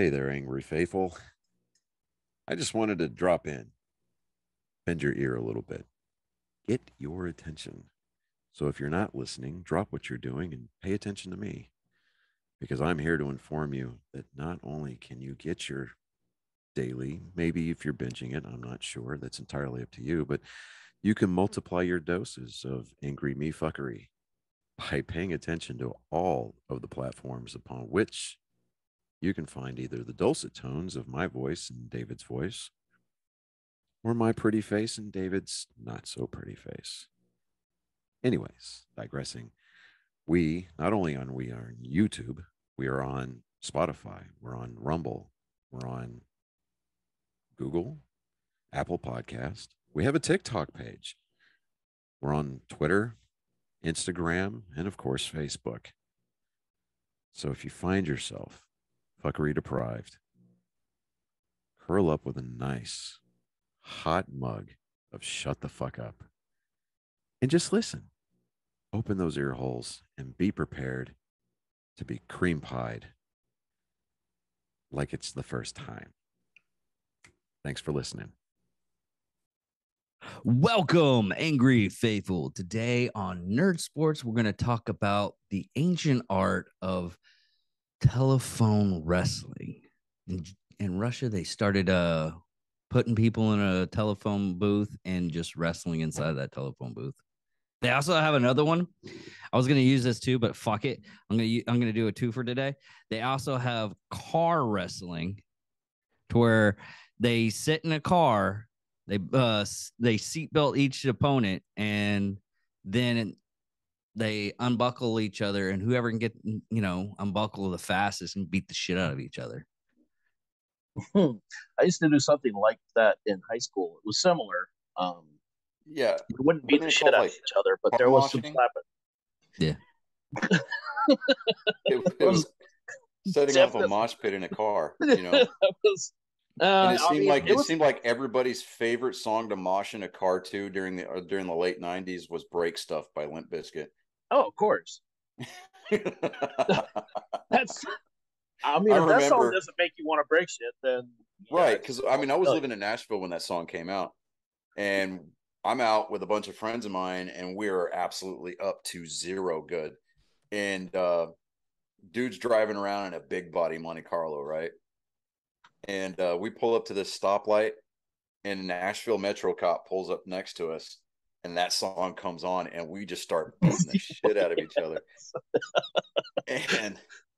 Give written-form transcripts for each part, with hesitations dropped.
Hey there, Angry Faithful. I just wanted to drop in, bend your ear a little bit, get your attention. So if you're not listening, drop what you're doing and pay attention to me because I'm here to inform you that not only can you get your daily, maybe if you're binging it, I'm not sure, that's entirely up to you, but you can multiply your doses of angry me fuckery by paying attention to all of the platforms upon which you can find either the dulcet tones of my voice and David's voice or my pretty face and David's not so pretty face. Anyways, digressing, we not only we are on YouTube, we are on Spotify, we're on Rumble, we're on Google, Apple Podcast. We have a TikTok page. We're on Twitter, Instagram, and of course Facebook. So if you find yourself fuckery deprived, curl up with a nice hot mug of shut the fuck up and just listen. Open those ear holes and be prepared to be cream pied like it's the first time. Thanks for listening. Welcome, Angry Faithful. Today on Nerd Sports, we're going to talk about the ancient art of telephone wrestling. In Russia, they started putting people in a telephone booth and just wrestling inside that telephone booth. They also have another one. I was going to use this too, but fuck it. I'm going to do a two for today. They also have car wrestling, to where they sit in a car, they seatbelt each opponent, and then they unbuckle each other, and whoever can get unbuckle the fastest and beat the shit out of each other. I used to do something like that in high school. It was similar. Yeah, you wouldn't beat the shit out of each other, but there was some slapping. Yeah, it was setting up a mosh pit in a car. You know, and it seemed like everybody's favorite song to mosh in a car too during the late '90s was "Break Stuff" by Limp Bizkit. Oh, of course. That's. I mean, if that song doesn't make you want to break shit, then right? Because I was living in Nashville when that song came out, and I'm out with a bunch of friends of mine, and we're absolutely up to zero good. And dude's driving around in a big body Monte Carlo, right? And we pull up to this stoplight, and a Nashville Metro cop pulls up next to us, and that song comes on, and we just start beating the shit out of each other. And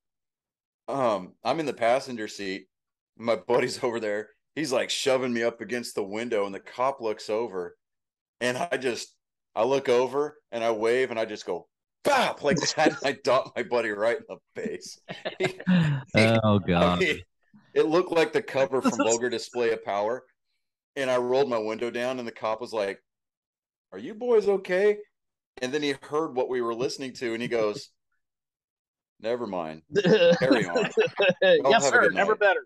I'm in the passenger seat. My buddy's over there. He's like shoving me up against the window, and the cop looks over, and I look over and I wave and I just go, bop, like that. And I dot my buddy right in the face. Oh, God. It looked like the cover from Vulgar Display of Power. And I rolled my window down, and the cop was like, "Are you boys okay?" And then he heard what we were listening to, and he goes, "Never mind. Carry on." Yes, sir. Never better.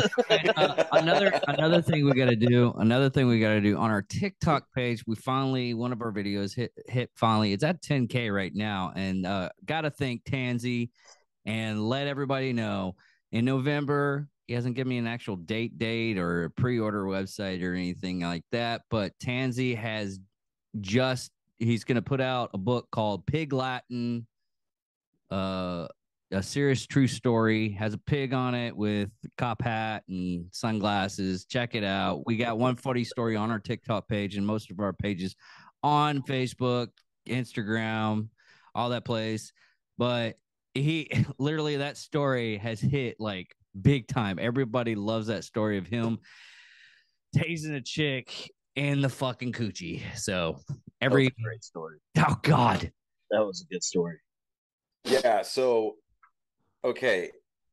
Another thing we got to do on our TikTok page. We finally, one of our videos hit finally. It's at 10K right now, and got to thank Tansy and let everybody know in November. He hasn't given me an actual date or a pre-order website or anything like that, but Tansy has he's going to put out a book called Pig Latin, a serious true story. Has a pig on it with cop hat and sunglasses. Check it out. We got one funny story on our TikTok page and most of our pages on Facebook, Instagram, all that place. But he literally, that story has hit like big time. Everybody loves that story of him tasing a chick in the fucking coochie. So that was a great story. Oh, God. That was a good story. Yeah. So, okay.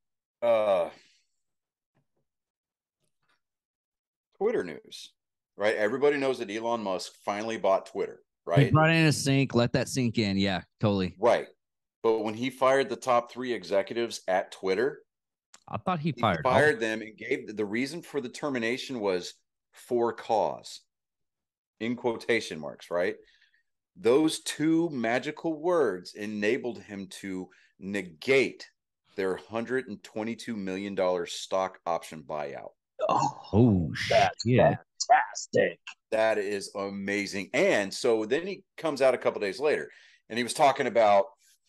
Twitter news, right? Everybody knows that Elon Musk finally bought Twitter, right? He brought in a sink. Let that sink in. Yeah, totally. Right. But when he fired the top 3 executives at Twitter, I thought he fired them and gave the reason for the termination was for cause, in quotation marks, right? Those 2 magical words enabled him to negate their $122 million stock option buyout. Oh, that's fantastic. That is amazing. And so then he comes out a couple days later, and he was talking about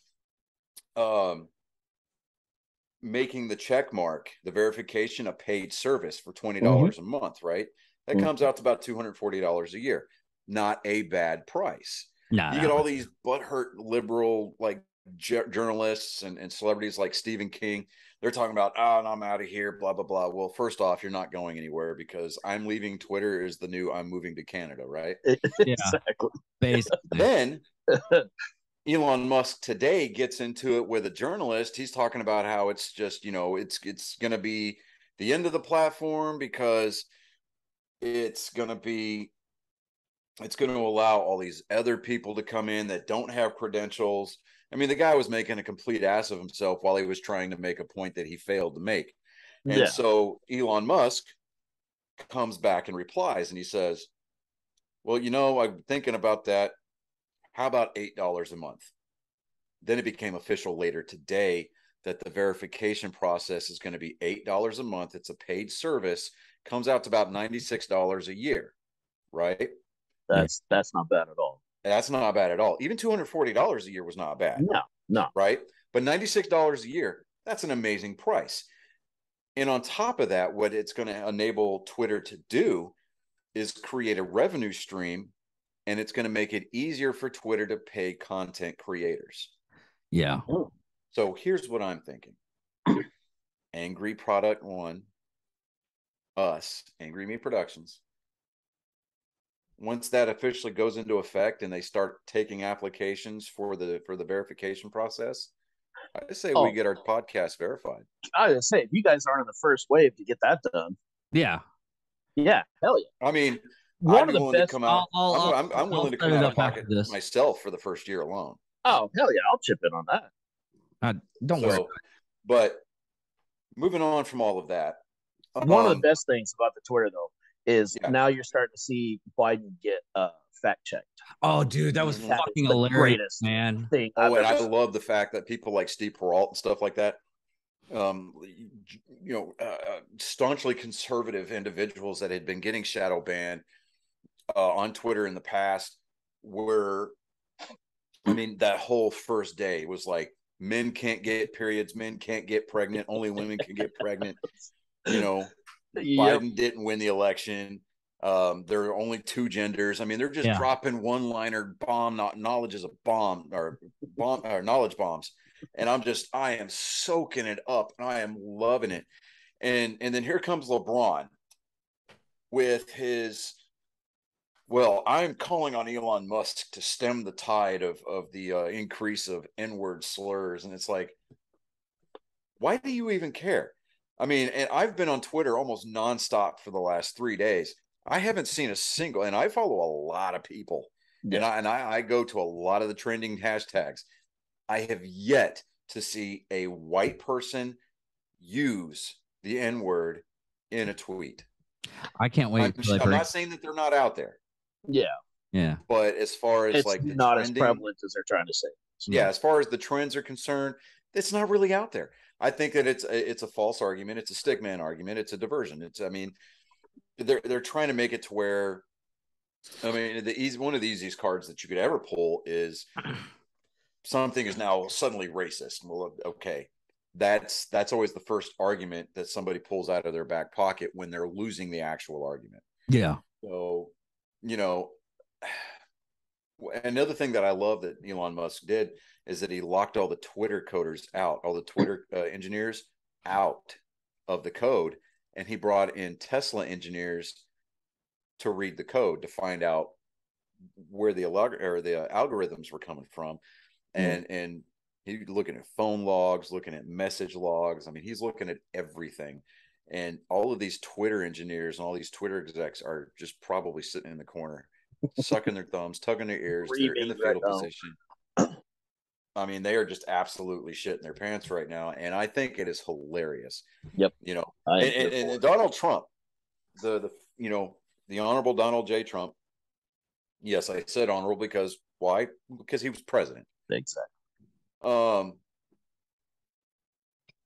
making the check mark, the verification, a paid service for $20 a month, right? That comes out to about $240 a year. Not a bad price. You get all these butthurt liberal like journalists and celebrities like Stephen King. They're talking about, oh, I'm out of here, blah, blah, blah. Well, first off, you're not going anywhere because I'm leaving Twitter is the new I'm moving to Canada, right? Exactly. Basically. Then Elon Musk today gets into it with a journalist. He's talking about how it's just, it's going to be the end of the platform because it's going to allow all these other people to come in that don't have credentials. I mean, the guy was making a complete ass of himself while he was trying to make a point that he failed to make. And so Elon Musk comes back and replies, and he says, well, I'm thinking about that. How about $8 a month? Then it became official later today that the verification process is going to be $8 a month. It's a paid service, comes out to about $96 a year, right? That's not bad at all. That's not bad at all. Even $240 a year was not bad. No. Right? But $96 a year, that's an amazing price. And on top of that, what it's going to enable Twitter to do is create a revenue stream, and it's going to make it easier for Twitter to pay content creators. Yeah. So here's what I'm thinking. Angry Product One, us, Angry Me Productions. Once that officially goes into effect and they start taking applications for the verification process, I say we get our podcast verified. I was say, if you guys aren't in the first wave to get that done. Yeah, hell yeah. I mean, I'm willing to come out. I'm willing to come out of pocket myself for the first year alone. Oh, hell yeah. I'll chip in on that. Don't worry. But moving on from all of that. One of the best things about the Twitter, though, is now you're starting to see Biden get fact checked. Oh, dude, that was fucking hilarious, man. And I love the fact that people like Steve Peralt and stuff like that, staunchly conservative individuals that had been getting shadow banned on Twitter in the past were, that whole first day was like, men can't get periods, men can't get pregnant, only women can get pregnant. Biden didn't win the election. There are only two genders. They're just dropping one-liner knowledge is a bomb or knowledge bombs. And I am soaking it up and I am loving it. And then here comes LeBron with his, I'm calling on Elon Musk to stem the tide of the increase of N-word slurs. And it's like, why do you even care? And I've been on Twitter almost nonstop for the last 3 days. I haven't seen a single, and I follow a lot of people, and I go to a lot of the trending hashtags. I have yet to see a white person use the N-word in a tweet. I can't wait. I'm not saying that they're not out there. Yeah. But as far as it's not as prevalent as they're trying to say. Yeah, as far as the trends are concerned, it's not really out there. I think that it's a false argument. It's a stickman argument. It's a diversion. They're trying to make it to where, one of the easiest cards that you could ever pull is something is now suddenly racist. Well, okay, that's always the first argument that somebody pulls out of their back pocket when they're losing the actual argument. Yeah. So, another thing that I love that Elon Musk did is that he locked all the Twitter coders out, all the Twitter engineers out of the code. And he brought in Tesla engineers to read the code to find out where the algorithms were coming from. And he's looking at phone logs, looking at message logs. He's looking at everything. And all of these Twitter engineers and all these Twitter execs are just probably sitting in the corner, sucking their thumbs, tugging their ears. They're in the fetal position. They are just absolutely shitting their pants right now. And I think it is hilarious. Yep. And Donald Trump, the Honorable Donald J. Trump. Yes, I said honorable because why? Because he was president. Exactly.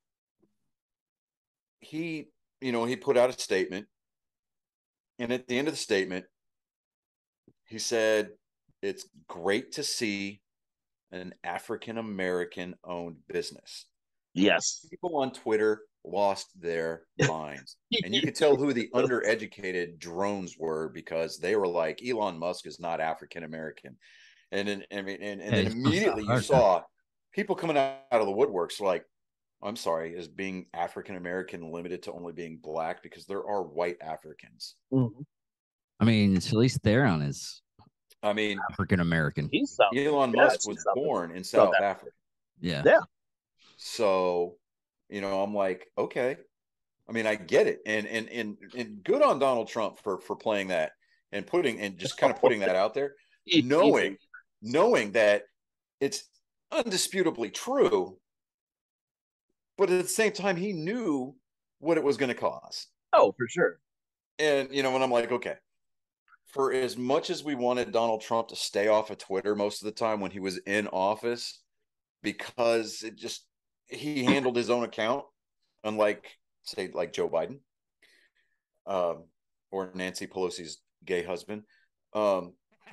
he, he put out a statement, and at the end of the statement, he said, "It's great to see an African American owned business." Yes. People on Twitter lost their minds. And you could tell who the undereducated drones were, because they were like, Elon Musk is not African American. And then, then immediately you saw people coming out of the woodworks like, I'm sorry, is being African American limited to only being black? Because there are white Africans. Mm-hmm. I mean, it's at least Theron is. I mean, African American. Elon Musk was born in South Africa. Yeah. Yeah. So, I'm like, okay. I mean, I get it. And good on Donald Trump for playing that and just kind of putting that out there, knowing that it's undisputably true, but at the same time, he knew what it was going to cost. Oh, for sure. And, when I'm like, okay, for as much as we wanted Donald Trump to stay off of Twitter most of the time when he was in office, because he handled his own account, unlike, say, like Joe Biden, or Nancy Pelosi's gay husband. Oh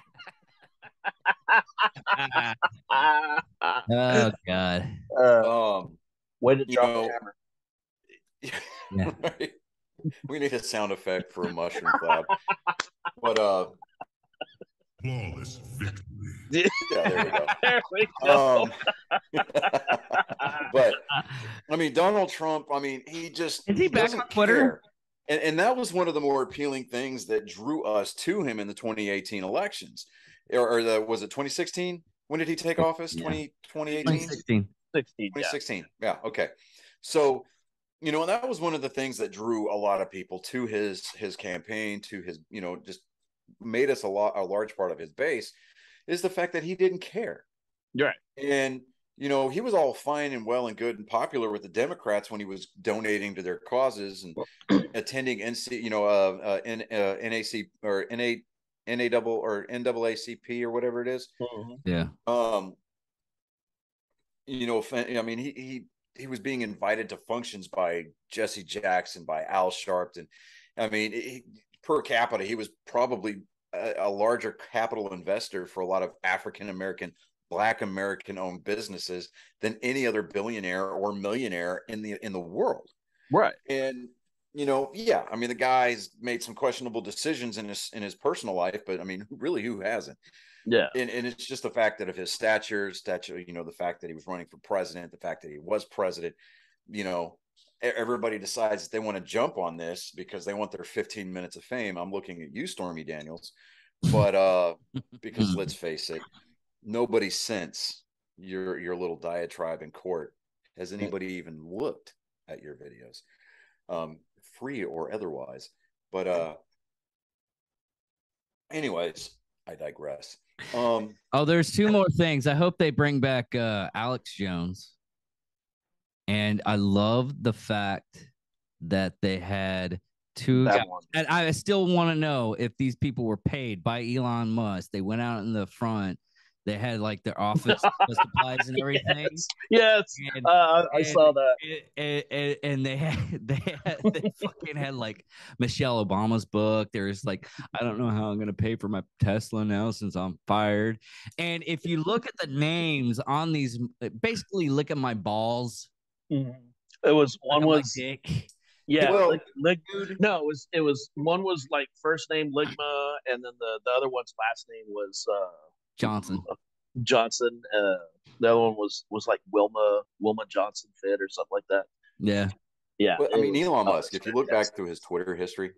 God. Way to drop the hammer. Yeah. Right? We need a sound effect for a mushroom cloud. But flawless victory. Yeah, there we go. There we go. But I mean, Donald Trump, I mean, is he back on Twitter? And that was one of the more appealing things that drew us to him in the 2018 elections. Was it 2016? When did he take office? 2018? 2016. 2016. Yeah. Okay. So, and that was one of the things that drew a lot of people to his campaign, to his, just made us a large part of his base, is the fact that he didn't care. Right. And, he was all fine and well and good and popular with the Democrats when he was donating to their causes and attending NAC or NAACP or whatever it is. Yeah. I mean, he was being invited to functions by Jesse Jackson, by Al Sharpton. I mean, per capita, he was probably a larger capital investor for a lot of African American, Black American owned businesses than any other billionaire or millionaire in the world. Right. And, yeah, I mean, the guy's made some questionable decisions in his personal life, but I mean, really, who hasn't? Yeah. And it's just the fact that of his stature, the fact that he was running for president, the fact that he was president, everybody decides that they want to jump on this because they want their 15 minutes of fame. I'm looking at you, Stormy Daniels, but because let's face it, nobody since your little diatribe in court has anybody even looked at your videos, free or otherwise. But anyways, I digress. There's two more things. I hope they bring back Alex Jones. And I love the fact that they had two guys. And I still want to know if these people were paid by Elon Musk. They went out in the front. They had like their office supplies and everything. Yes. I saw that. And they fucking had like Michelle Obama's book. There's like, I don't know how I'm going to pay for my Tesla now since I'm fired. And if you look at the names on these, basically look at my balls. Mm-hmm. It was one was dick. Yeah, well, no, it was one was like first name Ligma, and then the other one's last name was Johnson. Johnson. The other one was like Wilma Johnson Fit or something like that. Yeah. Yeah. Well, I mean, Elon Musk, if you look back through his Twitter history,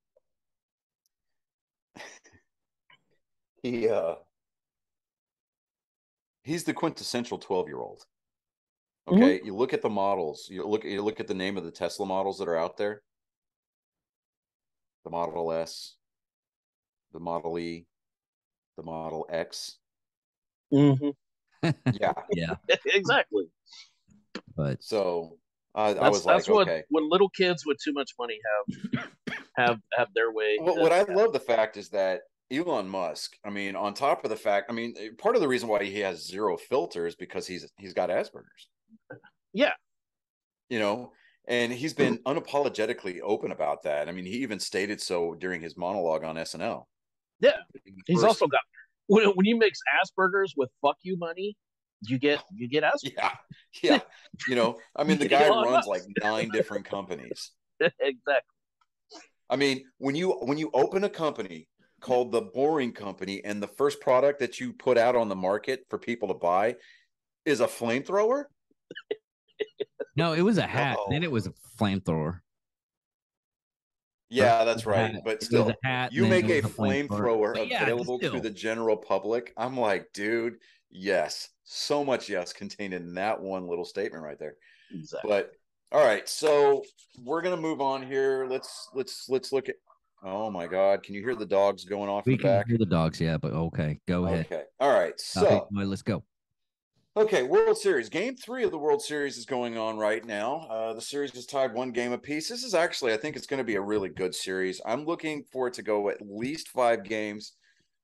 he's the quintessential 12-year-old. Okay, you look at the models. You look at the name of the Tesla models that are out there. The Model S, the Model E, the Model X. Mm-hmm. Yeah, yeah, exactly. But so I was like, okay, when little kids with too much money have their way. Well, what I love the fact is that Elon Musk, I mean, on top of the fact, I mean, part of the reason why he has zero filter is because he's got Asperger's. Yeah. And he's been unapologetically open about that. I mean, he even stated so during his monologue on SNL. Yeah, he's also got when you mix Asperger's with "fuck you" money, you get Asperger's. Yeah. I mean, the guy Elon runs Musk. like 9 different companies. Exactly. I mean, when you open a company called the Boring Company, and the first product that you put out on the market for people to buy is a flamethrower. No, it was a hat. No. Then it was a flamethrower. Yeah, that's right. Hat. But It was still, a hat. you And then make it a was a flamethrower. flamethrower But yeah, available to still. the general public. I'm like, dude, yes, so much yes contained in that one little statement right there. Exactly. But all right, so we're gonna move on here. Let's look at. Oh my God, can you hear the dogs going off in We the can back? hear the dogs, yeah, but okay, go ahead. Okay, all right. Copy. So Let's go. okay, World Series. Game 3 of the World Series is going on right now. The series is tied 1 game apiece. This is actually, I think it's going to be a really good series. I'm looking for it to go at least 5 games.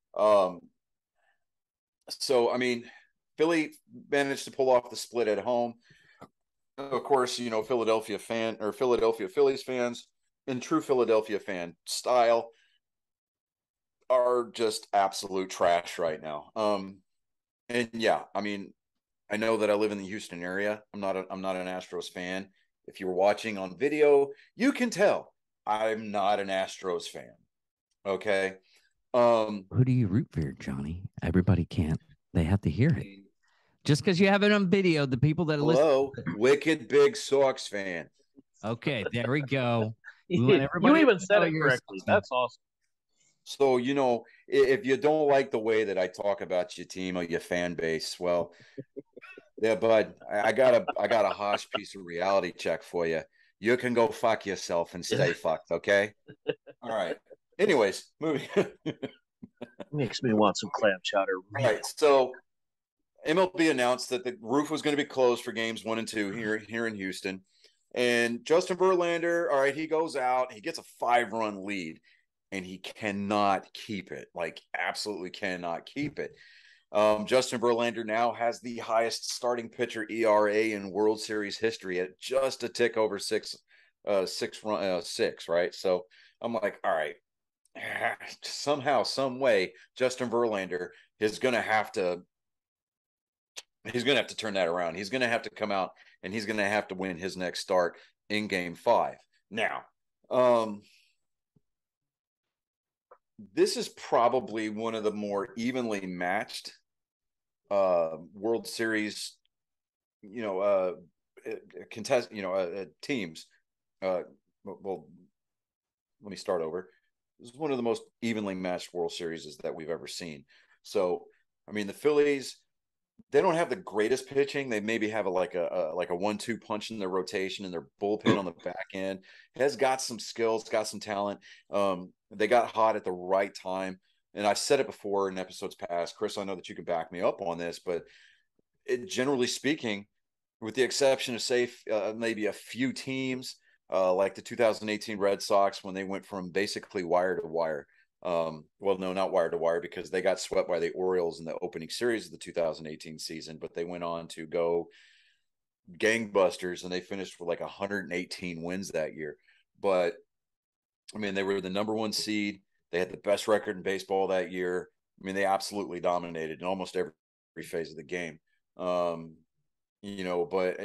So, I mean, Philly managed to pull off the split at home. Of course, Philadelphia Phillies fans in true Philadelphia fan style are just absolute trash right now. And yeah, I mean, I know that I live in the Houston area. I'm not an Astros fan. If you were watching on video, you can tell I'm not an Astros fan. Okay. Who do you root for, Johnny? Everybody can't. They have to hear it. Just because you have it on video, the people that hello, listen. wicked big Sox fan. Okay, there we go. You even said it correctly. That's awesome. So, if you don't like the way that I talk about your team or your fan base, well, yeah, bud, I got a harsh piece of reality check for you. You can go fuck yourself and stay fucked, okay? All right. Anyways, moving. Makes me want some clam chowder. All right. So MLB announced that the roof was going to be closed for games 1 and 2 here in Houston. And Justin Verlander, all right, he goes out, he gets a 5-run lead, and he cannot keep it. Like, absolutely cannot keep it. Justin Verlander now has the highest starting pitcher ERA in World Series history at just a tick over six, right? So I'm like, all right, somehow, some way, Justin Verlander is going to have to. He's going to have to turn that around. He's going to have to come out and he's going to have to win his next start in Game 5. Now, this is probably one of the more evenly matched World Series, teams. Well, let me start over. This is one of the most evenly matched World Series that we've ever seen. So, I mean, the Phillies, they don't have the greatest pitching. They maybe have a 1-2 punch in their rotation, and their bullpen on the back end has got some skills, got some talent. They got hot at the right time. And I've said it before in episodes past. Chris, I know that you can back me up on this, but generally speaking, with the exception of, say, maybe a few teams like the 2018 Red Sox, when they went from basically wire to wire. Well, no, not wire to wire, because they got swept by the Orioles in the opening series of the 2018 season, but they went on to go gangbusters and they finished with like 118 wins that year. But I mean, they were the number 1 seed. They had the best record in baseball that year. I mean, they absolutely dominated in almost every phase of the game. But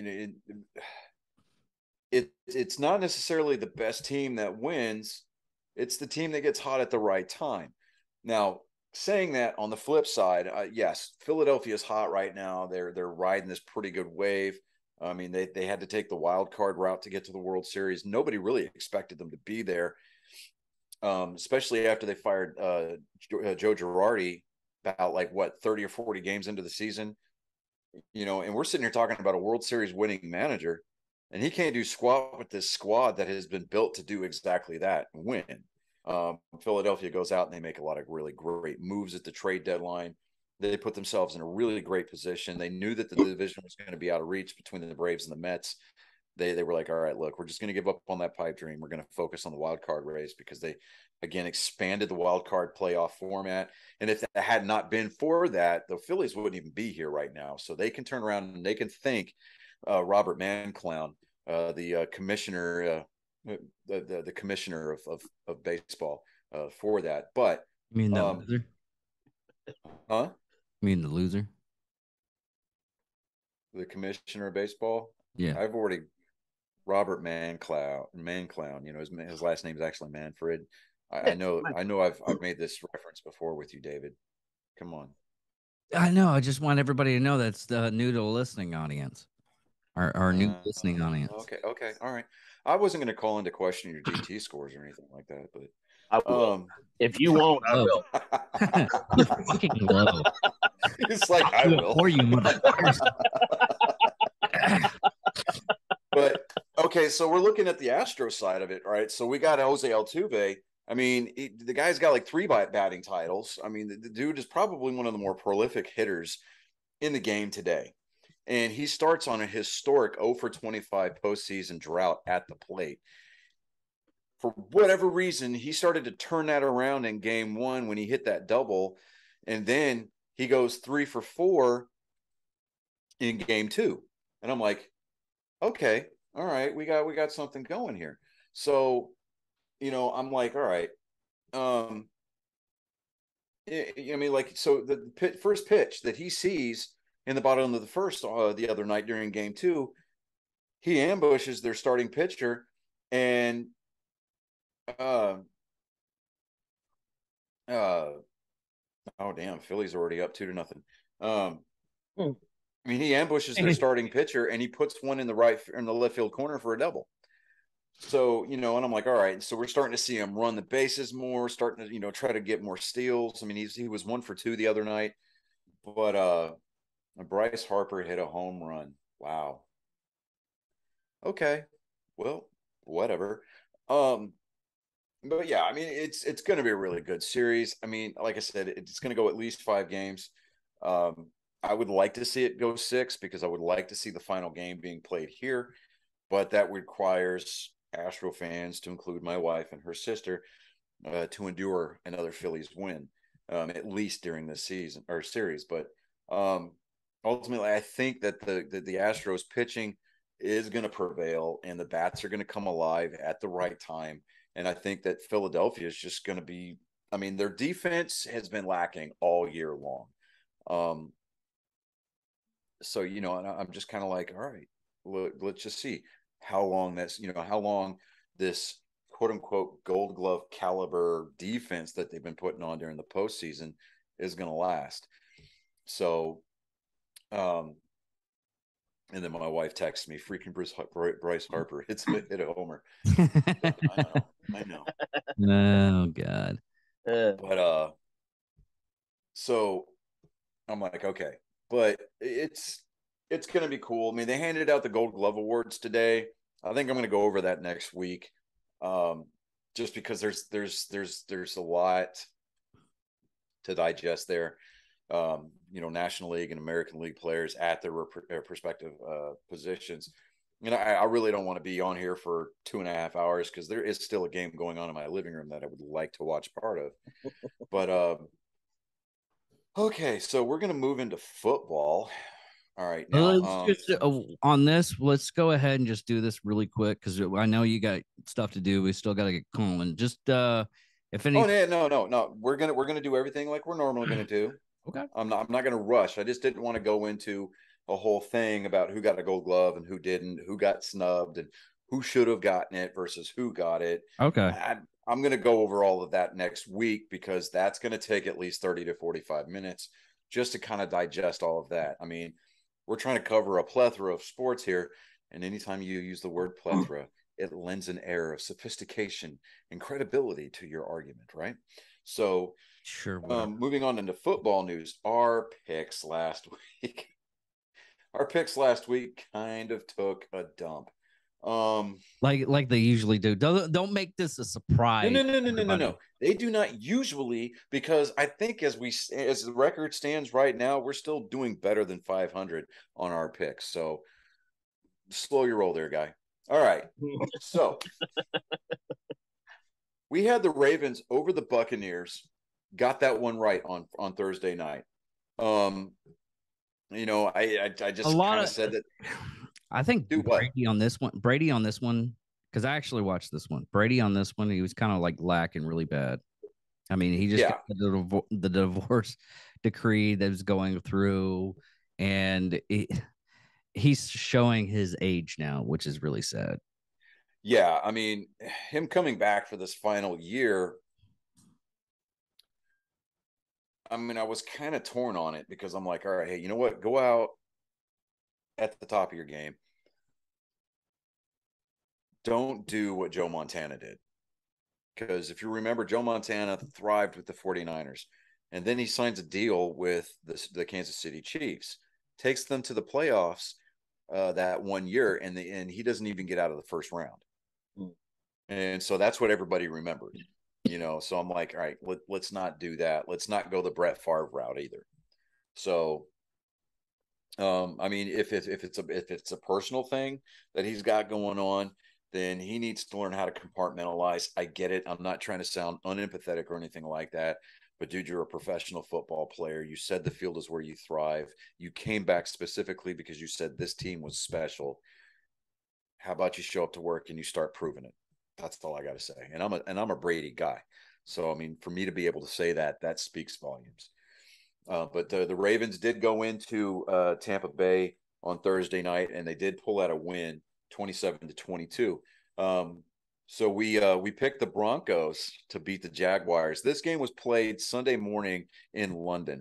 it's not necessarily the best team that wins. It's the team that gets hot at the right time. Now, saying that, on the flip side, yes, Philadelphia is hot right now. They're riding this pretty good wave. I mean, they had to take the wild card route to get to the World Series. Nobody really expected them to be there, especially after they fired Joe Girardi about 30 or 40 games into the season. And we're sitting here talking about a World Series winning manager, and he can't do squat with this squad that has been built to do exactly that, win. Philadelphia goes out and they make a lot of really great moves at the trade deadline. They put themselves in a really great position. They knew that the division was going to be out of reach between the Braves and the Mets. They were like, all right, look, we're just going to give up on that pipe dream. We're going to focus on the wild card race, because they, again, expanded the wild card playoff format. And if that had not been for that, the Phillies wouldn't even be here right now. So they can turn around and they can thank Robert Manclown the commissioner, the commissioner of baseball for that. But You mean the loser? huh? You mean the loser? The commissioner of baseball. Yeah. I've already Robert Manclown. You know, his last name is actually Manfred. I know. I've made this reference before with you, David. Come on. I know. I just want everybody to know that's new to the listening audience, our new listening audience. Okay, all right. I wasn't going to call into question your DT scores or anything like that, but I will. If you won't, I will. You're fucking low. It's like I will. For you, motherfuckers. But okay, so we're looking at the Astro side of it, right? So we got Jose Altuve. I mean, the guy's got like 3 batting titles. I mean, the dude is probably one of the more prolific hitters in the game today. And he starts on a historic 0 for 25 postseason drought at the plate. For whatever reason, he started to turn that around in game 1 when he hit that double. And then he goes 3 for 4 in game 2. And I'm like, okay, all right, we got something going here. So, you know, I'm like, all right. I mean, like, so the first pitch that he sees in the bottom of the first the other night during game 2, he ambushes their starting pitcher, and oh damn, Philly's already up 2-0. I mean, he ambushes their starting pitcher, and he puts one in the left field corner for a double. So, you know, and I'm like, all right. So we're starting to see him run the bases more, starting to, you know, try to get more steals. I mean, he was 1 for 2 the other night, but Bryce Harper hit a home run. Wow. Okay. Well, whatever. But yeah, I mean, it's going to be a really good series. I mean, like I said, it's going to go at least 5 games. I would like to see it go 6 because I would like to see the final game being played here, but that requires Astro fans, to include my wife and her sister, to endure another Phillies win, at least during this season or series. But ultimately, I think that the Astros pitching is going to prevail, and the bats are going to come alive at the right time. And I think that Philadelphia is just going to be. I mean, their defense has been lacking all year long. So, you know, and I'm just kind of like, all right, let's just see how long this quote unquote Gold Glove caliber defense that they've been putting on during the postseason is going to last. So, and then my wife texts me, freaking Bryce Harper hit a homer. I know. Oh God. But so I'm like, okay, but it's going to be cool. I mean, they handed out the Gold Glove awards today. I think I'm going to go over that next week, just because there's a lot to digest there. You know, National League and American League players at their respective positions. You know, I really don't want to be on here for 2.5 hours because there is still a game going on in my living room that I would like to watch part of. But okay, so we're going to move into football. All right, now on this, let's go ahead and just do this really quick because I know you got stuff to do. We still got to get calling. Just if any. Oh no, we're gonna do everything like we're normally gonna do. Okay. I'm not gonna rush. I just didn't want to go into a whole thing about who got a Gold Glove and who didn't, who got snubbed, and who should have gotten it versus who got it. Okay. I'm going to go over all of that next week because that's going to take at least 30 to 45 minutes just to kind of digest all of that. I mean, we're trying to cover a plethora of sports here, and anytime you use the word plethora, it lends an air of sophistication and credibility to your argument, right? So, sure. Moving on into football news, our picks last week kind of took a dump. Like they usually do. Don't make this a surprise. No. They do not usually, because I think as the record stands right now, we're still doing better than 500 on our picks. So slow your roll there, guy. All right. So we had the Ravens over the Buccaneers. Got that one right on Thursday night. You know, I just kind of said that I think Do what? Brady on this one, because I actually watched this one. Brady on this one, he was kind of like lacking really bad. I mean, he just Yeah. got the divorce decree that was going through, and he's showing his age now, which is really sad. Yeah, I mean, him coming back for this final year, I mean, I was kind of torn on it because I'm like, all right, hey, you know what? Go out at the top of your game. Don't do what Joe Montana did. Because if you remember, Joe Montana thrived with the 49ers, and then he signs a deal with the Kansas City Chiefs, takes them to the playoffs that 1 year, and he doesn't even get out of the first round. And so that's what everybody remembered, So I'm like, all right, let's not do that. Let's not go the Brett Favre route either. So, I mean, if it's a personal thing that he's got going on, then he needs to learn how to compartmentalize. I get it. I'm not trying to sound unempathetic or anything like that. But dude, you're a professional football player. You said the field is where you thrive. You came back specifically because you said this team was special. How about you show up to work and you start proving it? That's all I got to say. And I'm a Brady guy. So, I mean, for me to be able to say that speaks volumes. But the Ravens did go into Tampa Bay on Thursday night, and they did pull out a win, 27-22. So we picked the Broncos to beat the Jaguars. This game was played Sunday morning in London.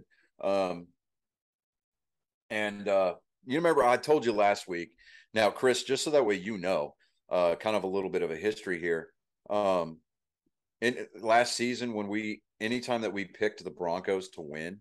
And you remember I told you last week. Now, Chris, just so that way kind of a little bit of a history here. In last season, anytime that we picked the Broncos to win,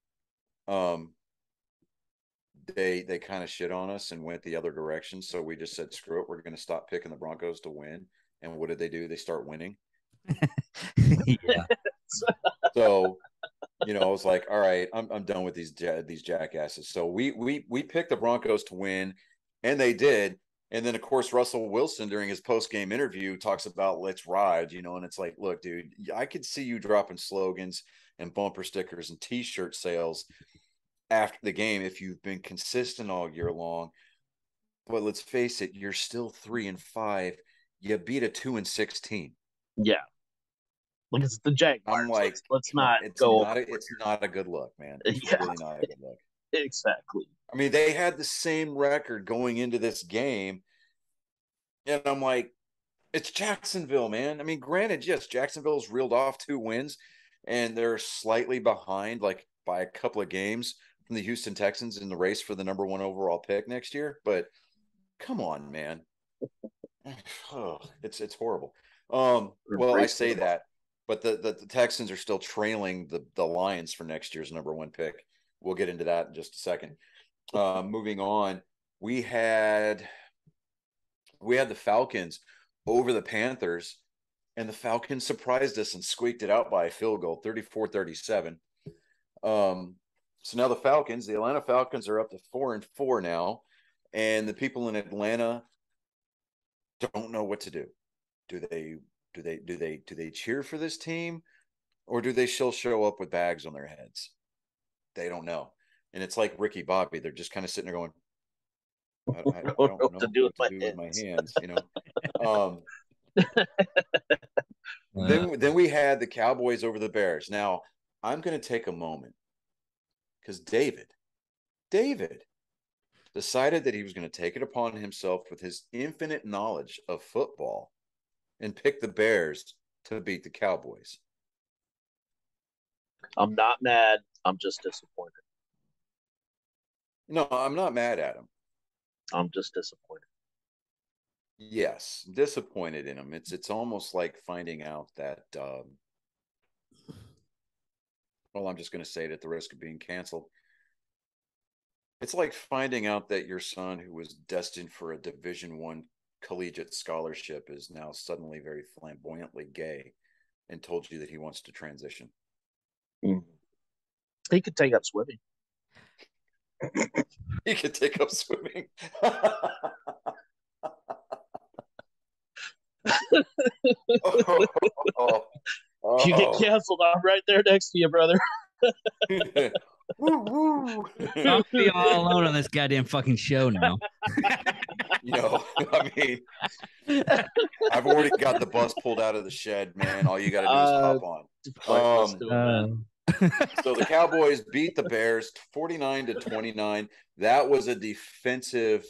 they kind of shit on us and went the other direction. So we just said, screw it, we're going to stop picking the Broncos to win. And what did they do? They start winning. Yeah. So, I was like, all right, I'm done with these jackasses. So we picked the Broncos to win, and they did. And then, of course, Russell Wilson during his post-game interview talks about let's ride, and it's like, look, dude, I could see you dropping slogans and bumper stickers and T-shirt sales after the game if you've been consistent all year long. But let's face it, you're still 3-5. You beat a 2-6 team. Yeah. Like it's the Jaguars. I'm like, let's not go. It's not a good look, man. It's Yeah. really not a good look. Exactly. I mean, they had the same record going into this game. And I'm like, it's Jacksonville, man. I mean, granted, yes, Jacksonville's reeled off 2 wins, and they're slightly behind, like by a couple of games from the Houston Texans in the race for the number 1 overall pick next year. But come on, man. Oh, it's horrible. Well, I say that, but the Texans are still trailing the Lions for next year's number 1 pick. We'll get into that in just a second. Moving on, we had the Falcons over the Panthers, and the Falcons surprised us and squeaked it out by a field goal, 34-37. So now the Atlanta Falcons are up to 4-4 now, and the people in Atlanta don't know what to do. Do they cheer for this team, or do they still show up with bags on their heads? They don't know. And it's like Ricky Bobby. They're just kind of sitting there going, I don't know what to do with my hands, Then we had the Cowboys over the Bears. Now, I'm going to take a moment because David decided that he was going to take it upon himself with his infinite knowledge of football and pick the Bears to beat the Cowboys. I'm not mad. I'm just disappointed. No, I'm not mad at him. I'm just disappointed. Yes, disappointed in him. It's almost like finding out that well, I'm just going to say it at the risk of being canceled. It's like finding out that your son, who was destined for a Division I collegiate scholarship, is now suddenly very flamboyantly gay and told you that he wants to transition. He could take up swimming. He could take up swimming. If you get canceled, I'm right there next to you, brother. I'm be all alone on this goddamn fucking show now. You know, I mean, I've already got the bus pulled out of the shed, man. All you got to do is hop on. Let's do it, man. So the Cowboys beat the Bears 49-29. That was a defensive.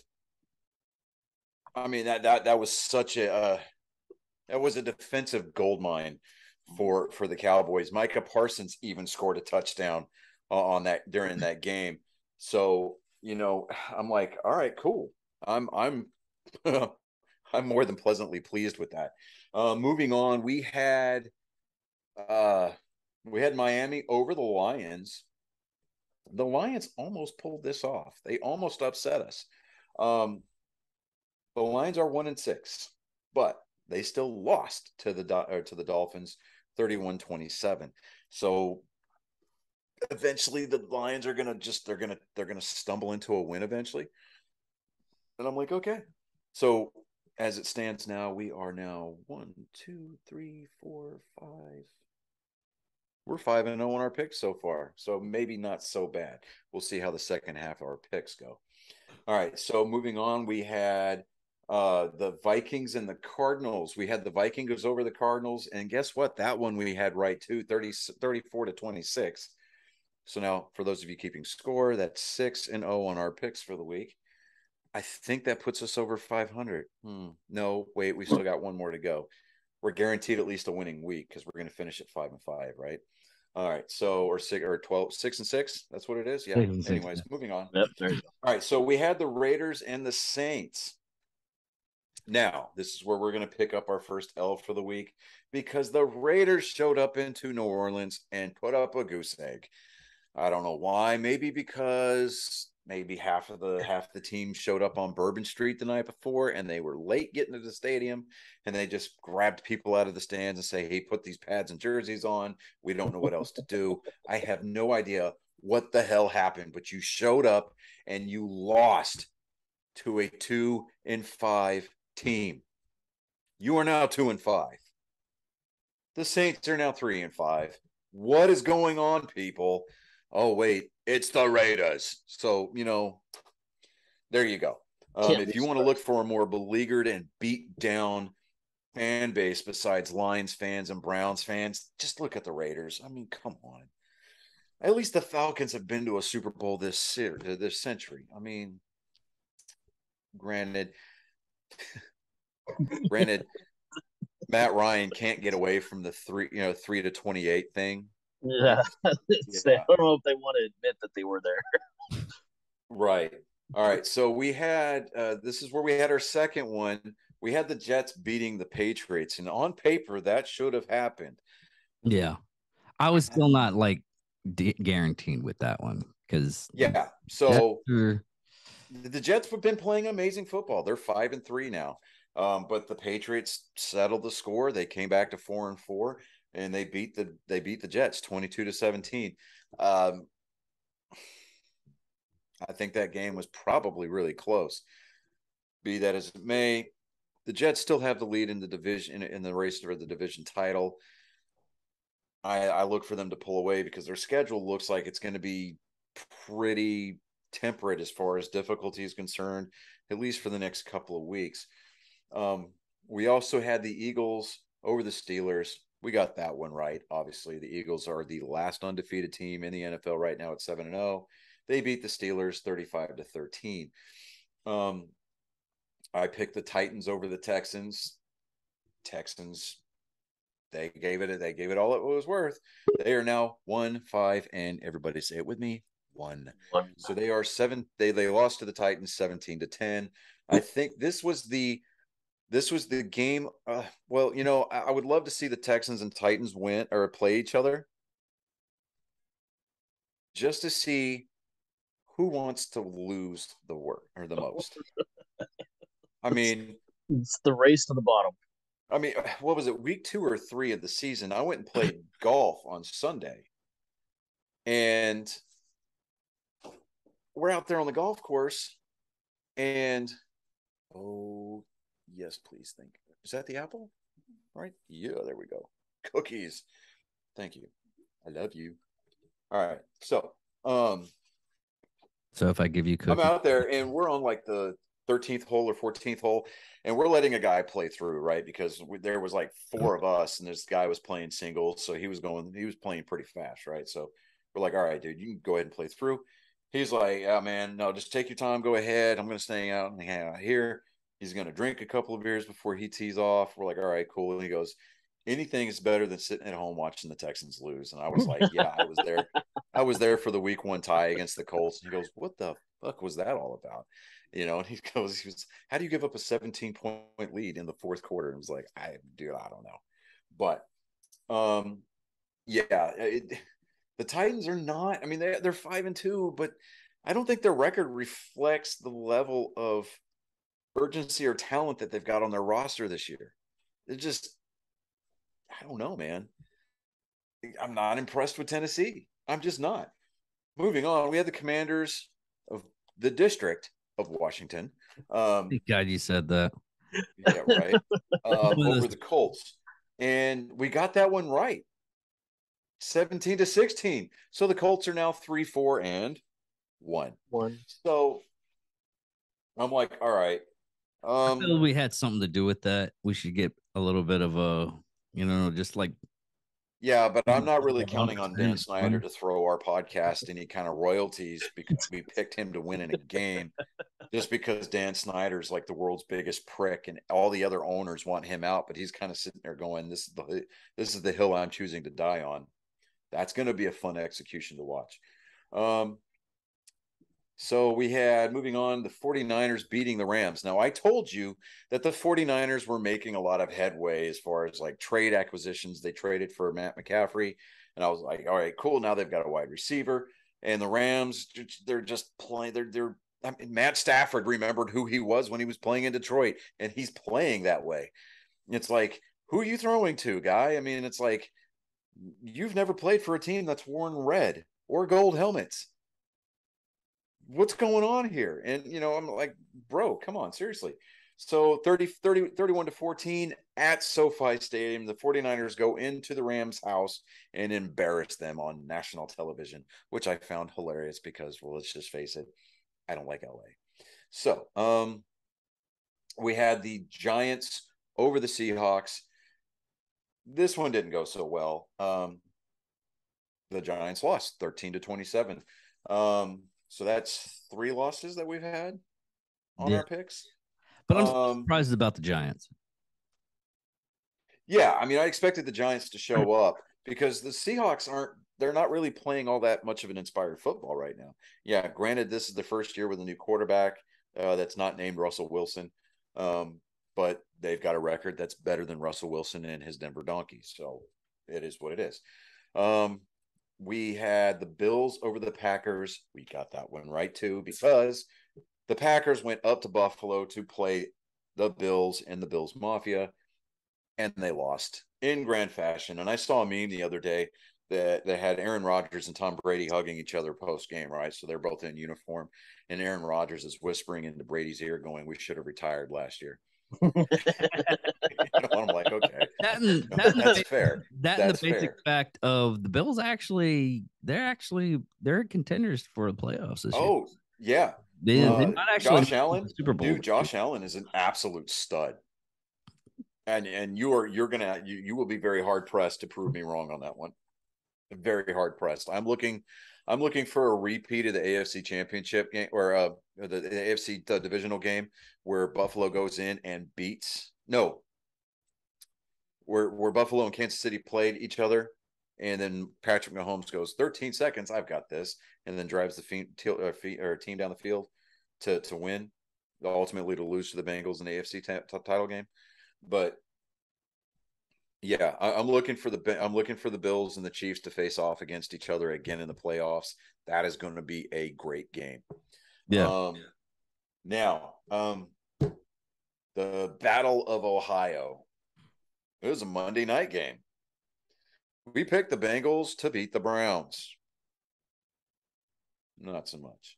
I mean, that was such a that was a defensive gold mine for the Cowboys. Micah Parsons even scored a touchdown on that during that game. So, you know, I'm like, all right, cool. I'm I'm more than pleasantly pleased with that. Moving on, we had Miami over the Lions. The Lions almost pulled this off. They almost upset us. The Lions are 1-6, but they still lost to the Dolphins 31-27. So eventually the Lions are gonna stumble into a win eventually. And I'm like, okay. So as it stands now, we are now 1, 2, 3, 4, 5. We're 5-0 on our picks so far. So maybe not so bad. We'll see how the second half of our picks go. All right. So moving on, we had the Vikings and the Cardinals. We had the Vikings over the Cardinals, and guess what? That one we had right too, 34-26. So now, for those of you keeping score, that's 6-0 on our picks for the week. I think that puts us over 500. No, wait, we still got one more to go. We're guaranteed at least a winning week because we're going to finish at 5-5, right? All right, so or 6-6. That's what it is. Yeah. Anyways, moving on. Yep, there you go. All right, so we had the Raiders and the Saints. Now, this is where we're going to pick up our first L for the week because the Raiders showed up into New Orleans and put up a goose egg. I don't know why. Maybe because maybe half the team showed up on Bourbon Street the night before and they were late getting to the stadium and they just grabbed people out of the stands and say, hey, put these pads and jerseys on. We don't know what else to do. I have no idea what the hell happened, but you showed up and you lost to a 2-5 team. You are now 2-5. The Saints are now 3-5. What is going on, people? Oh, wait, it's the Raiders. So, you know, there you go. If you want to look for a more beleaguered and beat down fan base besides Lions fans and Browns fans, just look at the Raiders. I mean, come on. At least the Falcons have been to a Super Bowl this century. I mean, granted, Matt Ryan can't get away from the 3-28 thing. Yeah. I don't know if they want to admit that they were there. Right. All right. So we had this is where we had our second one. We had the Jets beating the Patriots, and on paper that should have happened. Yeah, I was still not like guaranteed with that one because So the Jets have been playing amazing football. They're 5-3 now, but the Patriots settled the score. They came back to 4-4. And they beat the Jets 22-17. I think that game was probably really close. Be that as it may, the Jets still have the lead in the division in the race for the division title. I look for them to pull away because their schedule looks like it's going to be pretty temperate as far as difficulty is concerned, at least for the next couple of weeks. We also had the Eagles over the Steelers. We got that one right. Obviously, the Eagles are the last undefeated team in the NFL right now at 7-0. They beat the Steelers 35-13. I picked the Titans over the Texans. Texans, they gave it all it was worth. They are now 1-5, and everybody say it with me, 1. So they are 7. They lost to the Titans 17-10. I think this was the game. Well, you know, I would love to see the Texans and Titans win or play each other just to see who wants to lose the most. I mean, it's the race to the bottom. I mean, what was it, week 2 or 3 of the season? I went and played golf on Sunday. And we're out there on the golf course. And, oh, yes, please. Thank you. Is that the apple? All right. Yeah, there we go. Cookies. Thank you. I love you. All right. So if I give you cookies. I'm out there and we're on like the 13th hole or 14th hole, and we're letting a guy play through, right? Because there was like 4 of us, and this guy was playing singles, so he was playing pretty fast, right? So we're like, all right, dude, you can go ahead and play through. He's like, yeah, man, no, just take your time, go ahead. I'm gonna stay out and hang out here. He's gonna drink a couple of beers before he tees off. We're like, all right, cool. And he goes, anything is better than sitting at home watching the Texans lose. And I was like, yeah, I was there. I was there for the week 1 tie against the Colts. And he goes, what the fuck was that all about? And he goes, how do you give up a 17-point lead in the 4th quarter? And I was like, I don't know. But yeah, the Titans are not, I mean, they're 5-2, but I don't think their record reflects the level of urgency or talent that they've got on their roster this year. It just, I don't know, man. I'm not impressed with Tennessee. I'm just not. Moving on, we had the Commanders of the District of Washington. Thank God you said that. Yeah, right. Over the Colts. And we got that one right. 17-16. So the Colts are now 3-4-1. So I'm like, all right. I feel we had something to do with that. We should get a little bit of a, just like. Yeah, but I'm not really counting on Dan Snyder to throw our podcast any kind of royalties because we picked him to win in a game just because Dan Snyder's like the world's biggest prick and all the other owners want him out, but he's kind of sitting there going, this is the hill I'm choosing to die on. That's going to be a fun execution to watch. So we had, moving on, the 49ers beating the Rams. Now, I told you that the 49ers were making a lot of headway as far as like trade acquisitions. They traded for Matt McCaffrey, and I was like, all right, cool. Now they've got a wide receiver. And the Rams, they're just playing. I mean, Matt Stafford remembered who he was when he was playing in Detroit, and he's playing that way. It's like, who are you throwing to, guy? I mean, it's like, you've never played for a team that's worn red or gold helmets. What's going on here? And I'm like, bro, come on, seriously. So 31-14 at SoFi Stadium, the 49ers go into the Rams house and embarrass them on national television, which I found hilarious because, well, let's just face it, I don't like LA. So we had the Giants over the Seahawks. This one didn't go so well. The Giants lost 13-27. So that's 3 losses that we've had on our picks. But I'm surprised about the Giants. Yeah, I mean, I expected the Giants to show up because the Seahawks they're not really playing all that much of an inspired football right now. Yeah, granted, this is the first year with a new quarterback that's not named Russell Wilson, but they've got a record that's better than Russell Wilson and his Denver Donkeys. So it is what it is. We had the Bills over the Packers. We got that one right, too, because the Packers went up to Buffalo to play the Bills and the Bills Mafia, and they lost in grand fashion. And I saw a meme the other day that they had Aaron Rodgers and Tom Brady hugging each other post-game, right? So they're both in uniform, and Aaron Rodgers is whispering into Brady's ear going, we should have retired last year. I'm like, okay, that's fair. That's the basic fact of the Bills. They're contenders for the playoffs this year. Oh yeah, they might actually Josh Allen, Super Bowl. Dude, Josh Allen is an absolute stud, and you will be very hard pressed to prove me wrong on that one. Very hard pressed. I'm looking for a repeat of the AFC Championship game or the AFC divisional game where Buffalo goes in and where Buffalo and Kansas City played each other, and then Patrick Mahomes goes 13 seconds, I've got this, and then drives the team down the field to win, ultimately to lose to the Bengals in the AFC title game. But yeah, I'm looking for the Bills and the Chiefs to face off against each other again in the playoffs. That is going to be a great game. Yeah. Now, the Battle of Ohio. It was a Monday night game. We picked the Bengals to beat the Browns. Not so much.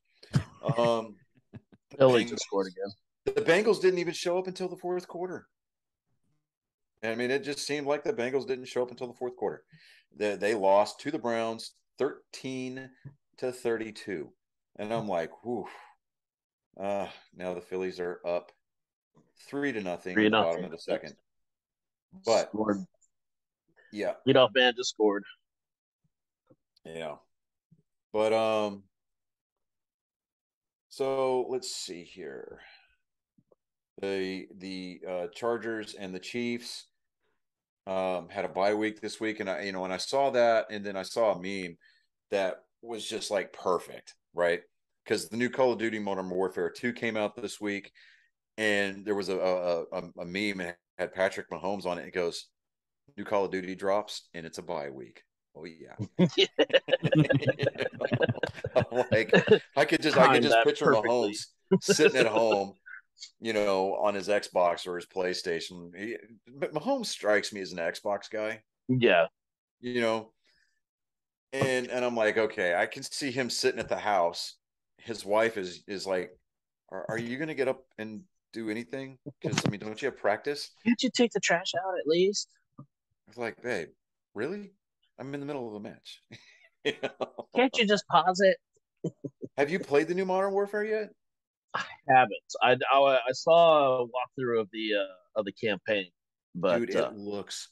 Billy just scored again. The Bengals didn't even show up until the 4th quarter. I mean, it just seemed like the Bengals didn't show up until the 4th quarter. They lost to the Browns 13-32. And I'm like, whew. Now the Phillies are up 3-0 3-0. in the bottom of the second. But scored. Yeah, Leadoff man just scored. yeah. But so let's see here. The Chargers and the Chiefs had a bye week this week, and I saw that, and then I saw a meme that was just like perfect, right? Because the new Call of Duty Modern Warfare 2 came out this week, and there was a meme and had Patrick Mahomes on it. It goes, "New Call of Duty drops, and it's a bye week." Oh yeah. Like I could just picture perfectly. Mahomes sitting at home, on his Xbox or his PlayStation. But Mahomes strikes me as an Xbox guy. Yeah. And I'm like, okay, I can see him sitting at the house. His wife is like, are you going to get up and do anything? Because don't you have practice? Can't you take the trash out at least? I was like, babe, really? I'm in the middle of a match. Can't you just pause it? Have you played the new Modern Warfare yet? I haven't. I saw a walkthrough of the campaign, but dude, it looks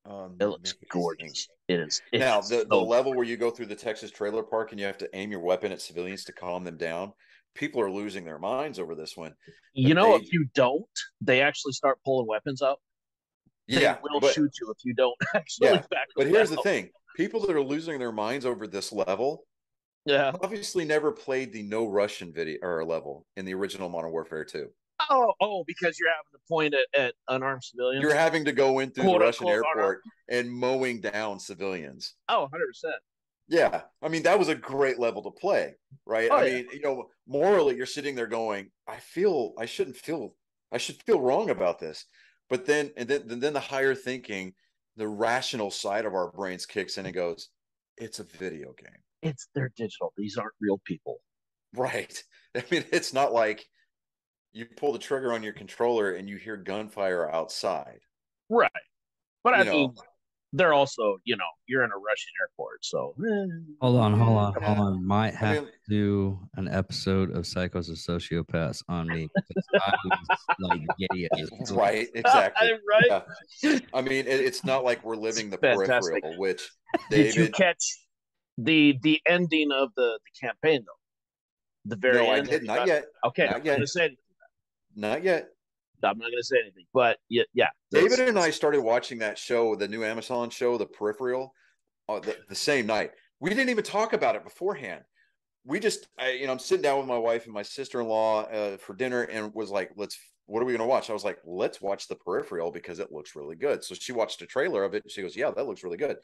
gorgeous. It is. Now the level where you go through the Texas trailer park and you have to aim your weapon at civilians to calm them down. People are losing their minds over this one. If you don't, they actually start pulling weapons up. They will shoot you if you don't actually back But here's the thing. People that are losing their minds over this level obviously never played the no Russian video or level in the original Modern Warfare 2. Oh, because you're having to point at unarmed civilians. You're having to go in through the Russian airport and mowing down civilians. Oh, 100%. Yeah. That was a great level to play, right? Morally, you're sitting there going, I should feel wrong about this. But then the higher thinking, the rational side of our brains kicks in and goes, it's a video game. They're digital. These aren't real people. Right. It's not like you pull the trigger on your controller and you hear gunfire outside. Right. But they're also, you're in a Russian airport. So hold on. Might have to do an episode of Psychos of Sociopaths on me. I was like giddy as right, exactly. Right. Yeah. It's not like we're living the peripheral, which Did you catch the ending of the campaign though? The very end. I did not yet. Okay, I'm not going to say anything. Not yet. I'm not going to say anything, but yeah. David and I started watching that show, the new Amazon show, The Peripheral, the same night. We didn't even talk about it beforehand. We just, I'm sitting down with my wife and my sister-in-law for dinner, and was like, what are we going to watch? I was like, let's watch The Peripheral because it looks really good. So she watched a trailer of it, and she goes, yeah, that looks really good.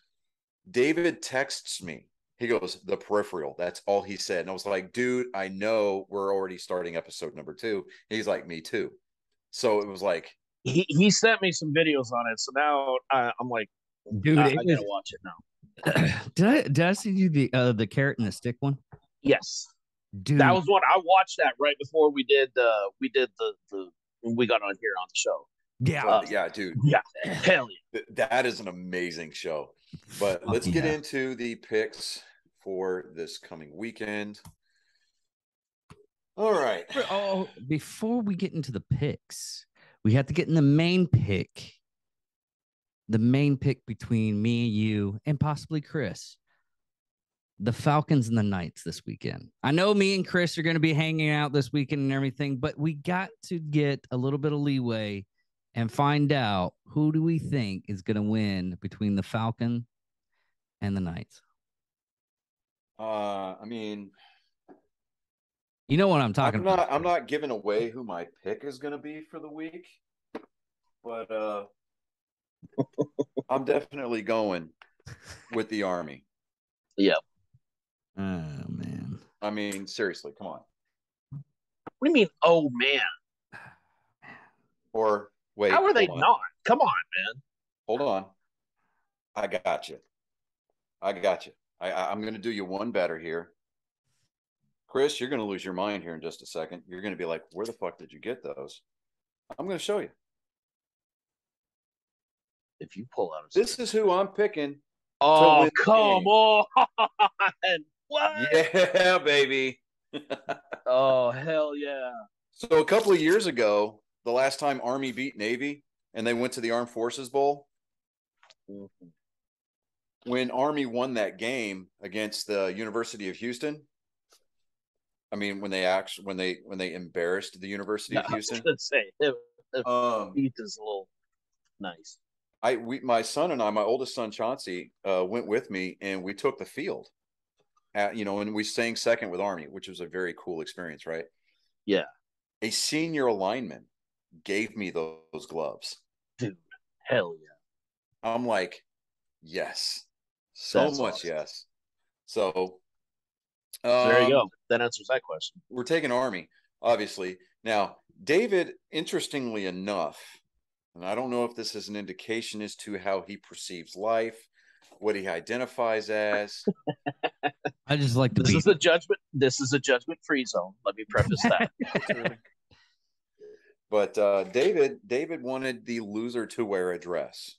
David texts me. He goes, The Peripheral. That's all he said. And I was like, dude, I know we're already starting episode number 2. He's like, me too. So it was like, he sent me some videos on it. So now I'm like, dude, I gotta watch it now. Did I see you the carrot and the stick one? Yes, dude, that was one I watched that right before we got on here on the show. Yeah, yeah, dude. Yeah, hell yeah. That is an amazing show. But let's get into the picks for this coming weekend. All right. Oh, before we get into the picks, we have to get in the main pick. The main pick between me and you and possibly Chris. The Falcons and the Knights this weekend. I know me and Chris are going to be hanging out this weekend and everything, but we got to get a little bit of leeway and find out who do we think is going to win between the Falcon and the Knights. You know what I'm talking about. I'm not giving away who my pick is going to be for the week, but I'm definitely going with the Army. Yeah. Oh, man. Seriously, come on. What do you mean, oh, man? Or wait. How are they not? Come on, man. Hold on. I got you. I'm going to do you one better here. Chris, you're going to lose your mind here in just a second. You're going to be like, where the fuck did you get those? I'm going to show you. If you pull out this is who I'm picking. Oh, come on. What? Yeah, baby. Oh, hell yeah. So a couple of years ago, the last time Army beat Navy and they went to the Armed Forces Bowl, Mhm. when Army won that game against the University of Houston, I mean, when they embarrassed the University Yeah, of I was Houston, gonna say if um, Heath is a little nice. my son and I, my oldest son Chauncey, went with me, and we took the field. And we sang second with Army, which was a very cool experience, right? Yeah, A senior lineman gave me those gloves. dude. Hell yeah. I'm like, yes, so That's much awesome. yes. So, So there you go. That answers that question. we're taking Army, obviously. Now, David, interestingly enough, and I don't know if this is an indication as to how he perceives life, what he identifies as. I just like to This be. is a judgment. This is a judgment-free zone. Let me preface that. But David wanted the loser to wear a dress.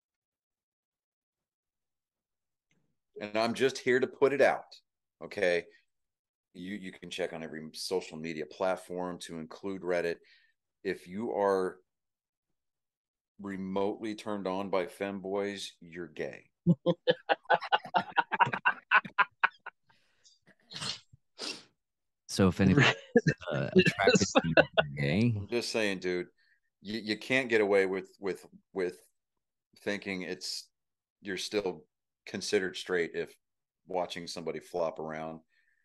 And I'm just here to put it out. Okay. You can check on every social media platform to include Reddit. If you are remotely turned on by femboys, you're gay. So if anybody's attracted to you, you're gay. I'm just saying, dude, you can't get away with thinking you're still considered straight if watching somebody flop around.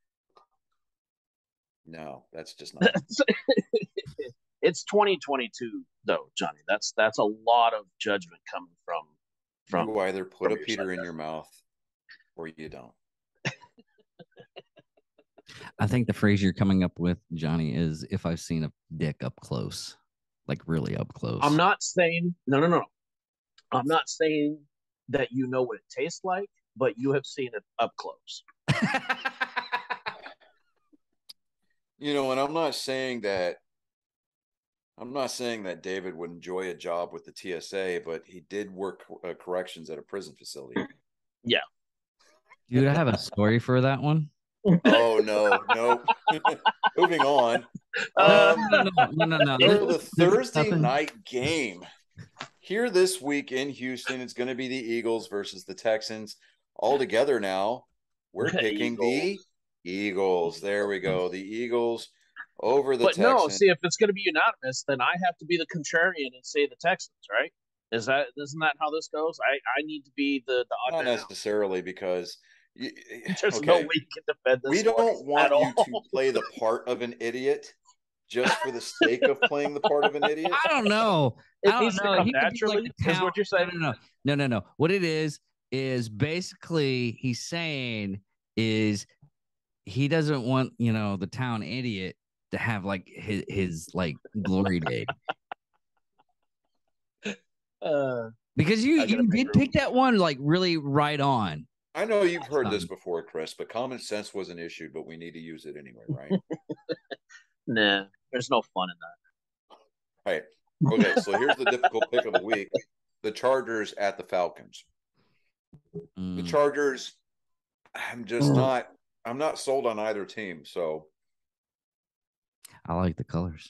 No, that's just not. It's 2022 though, Johnny. That's a lot of judgment coming from You either put a your Peter side in there. your mouth or you don't. I think the phrase you're coming up with, Johnny, is if I've seen a dick up close, like really up close. I'm not saying no. I'm not saying that you know what it tastes like, but you have seen it up close. And I'm not saying that David would enjoy a job with the TSA, but he did work corrections at a prison facility. Yeah. Dude, I have a story for that one. Oh no. Moving on. No. For the Thursday night game here this week in Houston, it's going to be the Eagles versus the Texans. All together now, we're picking the Eagles. There we go. The Eagles over the Texans. No, see, if it's going to be unanimous, then I have to be the contrarian and say the Texans, right? Isn't that how this goes? I need to be the odd not necessarily out. Because there's no way you can defend this. We don't want you to play the part of an idiot just for the sake of playing the part of an idiot. I don't know. It needs to come naturally. Is what you're saying? No. What it is basically he's saying is he doesn't want the town idiot to have like his like glory day. Because you did pick that one like really right on. I know you've heard this before, Chris, but common sense was an issue, but we need to use it anyway, right? Nah, there's no fun in that. Right. Okay, so here's the difficult pick of the week. The Chargers at the Falcons. The Chargers, I'm not sold on either team, so. I like the colors.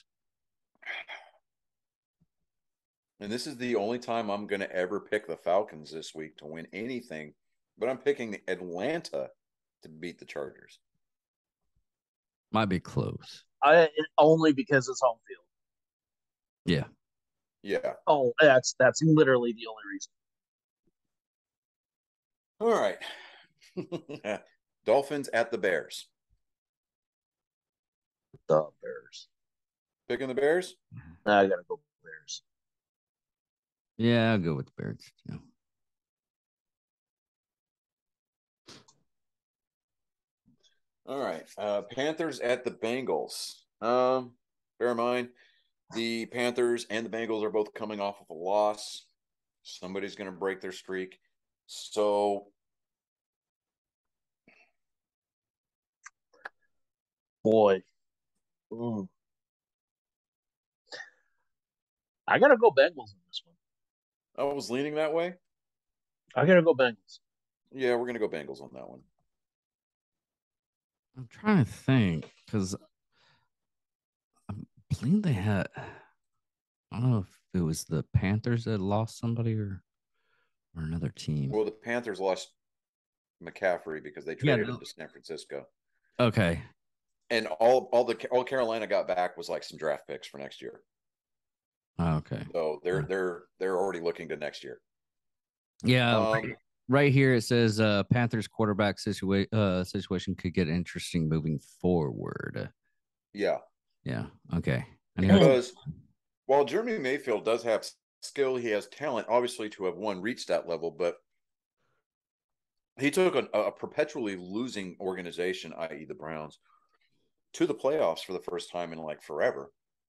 And this is the only time I'm going to ever pick the Falcons this week to win anything, but I'm picking Atlanta to beat the Chargers. Might be close. Only because it's home field. Yeah. Yeah. Oh, that's literally the only reason. All right. Dolphins at the Bears. The Bears. Picking the Bears? I gotta go Bears. Yeah, I'll go with the Bears. Yeah. All right. Panthers at the Bengals. Bear in mind, the Panthers and the Bengals are both coming off of a loss. Somebody's going to break their streak. So, boy, I gotta go Bengals in this one. I was leaning that way. I gotta go Bengals. Yeah, we're gonna go Bengals on that one. I'm trying to think because I believe they had. I don't know if it was the Panthers that lost somebody or another team. Well, the Panthers lost McCaffrey because they Yeah, traded him to San Francisco, okay. and all Carolina got back was like some draft picks for next year. Oh, okay. So they're already looking to next year. Yeah, right here it says Panthers quarterback situation could get interesting moving forward. Yeah, Yeah. Okay. because while Jeremy Mayfield does have skill, he has talent, obviously, to have reached that level, but he took a perpetually losing organization, i.e., the Browns, to the playoffs for the first time in like forever.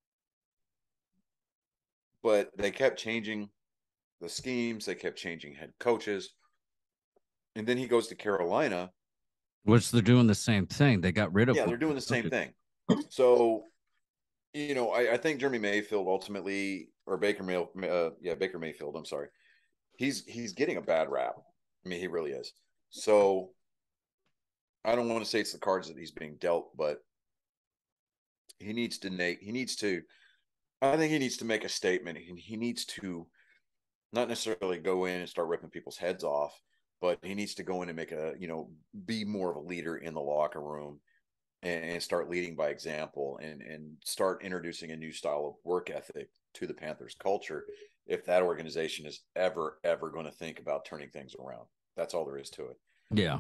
But they kept changing the schemes, they kept changing head coaches. And then he goes to Carolina. Which they're doing the same thing. They got rid of. Yeah, they're doing the same thing. So, I think Jeremy Mayfield ultimately, or Baker Mayfield. I'm sorry, he's getting a bad rap. I mean, he really is. So, I don't want to say it's the cards that he's being dealt, but he needs to. I think he needs to make a statement. He needs to not necessarily go in and start ripping people's heads off, but he needs to go in and make be more of a leader in the locker room and start leading by example and start introducing a new style of work ethic to the Panthers culture. If that organization is ever going to think about turning things around, that's all there is to it. Yeah.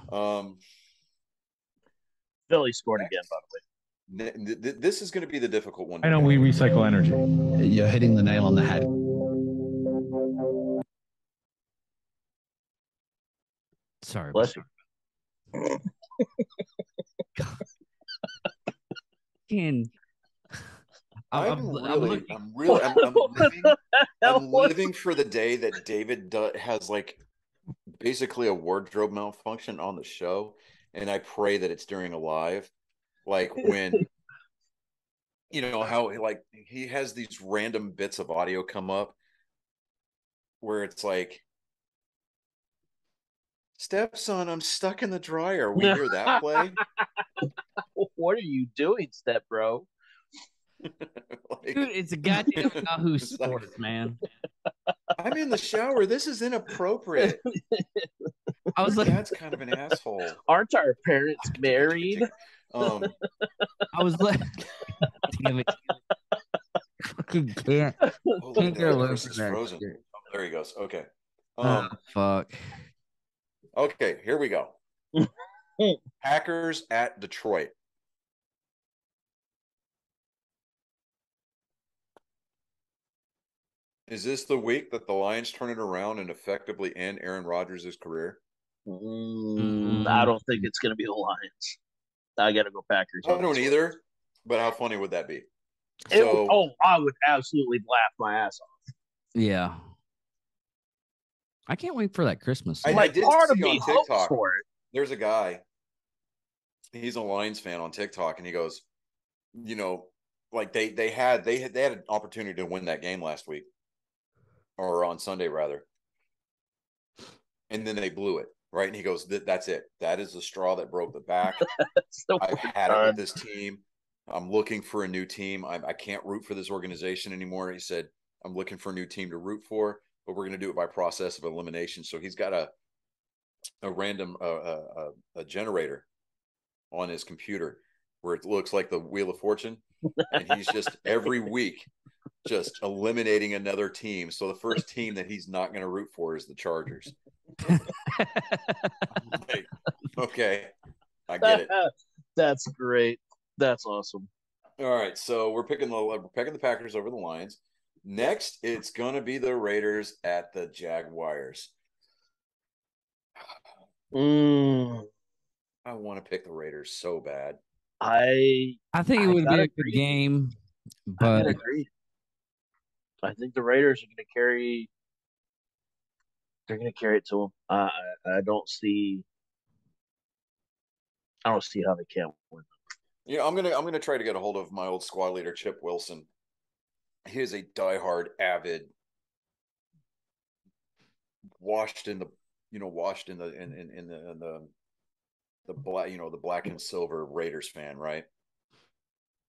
Philly scored again, by the way. This is going to be the difficult one. I know we recycle energy. You're hitting the nail on the head. Sorry. Bless you. I'm living for the day that David has like basically a wardrobe malfunction on the show, and I pray that it's during a live, like when how like he has these random bits of audio come up where it's like, stepson, I'm stuck in the dryer. We hear that play. What are you doing, step bro? Dude, it's a goddamn Yahoo Sports, man. I'm in the shower. This is inappropriate. I was like, Dad's kind of an asshole. Aren't our parents married? I was like, damn it. Fucking can't get away from that. Frozen. Oh, there he goes. Okay. Fuck. Okay, here we go. Packers at Detroit. Is this the week that the Lions turn it around and effectively end Aaron Rodgers' career? I don't think it's going to be the Lions. I got to go Packers. I don't either, but how funny would that be? I would absolutely laugh my ass off. Yeah. I can't wait for that Christmas. I did part of see me on TikTok, for it. There's a guy, he's a Lions fan on TikTok, and he goes, like they had an opportunity to win that game last week, or on Sunday rather, and then they blew it, right? And he goes, that's it. That is the straw that broke the back. I've had it with this team. I'm looking for a new team. I can't root for this organization anymore. He said, I'm looking for a new team to root for, but we're going to do it by process of elimination. So he's got a random a generator on his computer where it looks like the Wheel of Fortune, and he's just every week just eliminating another team. So the first team that he's not going to root for is the Chargers. Like, okay, I get it. That's great. That's awesome. All right, so we're picking the Packers over the Lions. Next, it's going to be the Raiders at the Jaguars. I want to pick the Raiders so bad. I think it would be a good game, but I agree. I think the Raiders are going to carry. They're going to carry it to them. I don't see how they can't win. Yeah, I'm gonna try to get a hold of my old squad leader, Chip Wilson. He is a diehard, avid, washed in the black, the black and silver Raiders fan, right?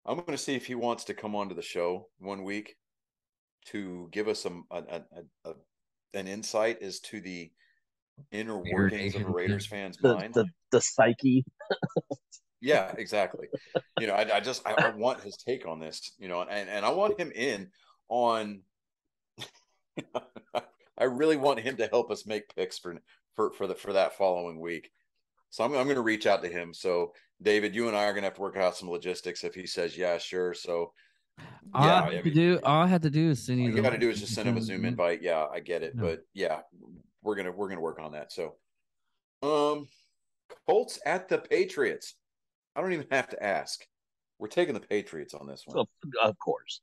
I'm going to see if he wants to come onto the show one week to give us an insight as to the inner workings of a Raiders fan's mind. The psyche. Yeah, exactly. I want his take on this, and I want him in on. I really want him to help us make picks for that following week. So I'm going to reach out to him. So David, you and I are going to have to work out some logistics if he says yeah, sure. So All I have to do is send you. All you got to do is just send him a Zoom invite. Yeah, I get it, but yeah, we're gonna work on that. So, Colts at the Patriots. I don't even have to ask. We're taking the Patriots on this one. Of course.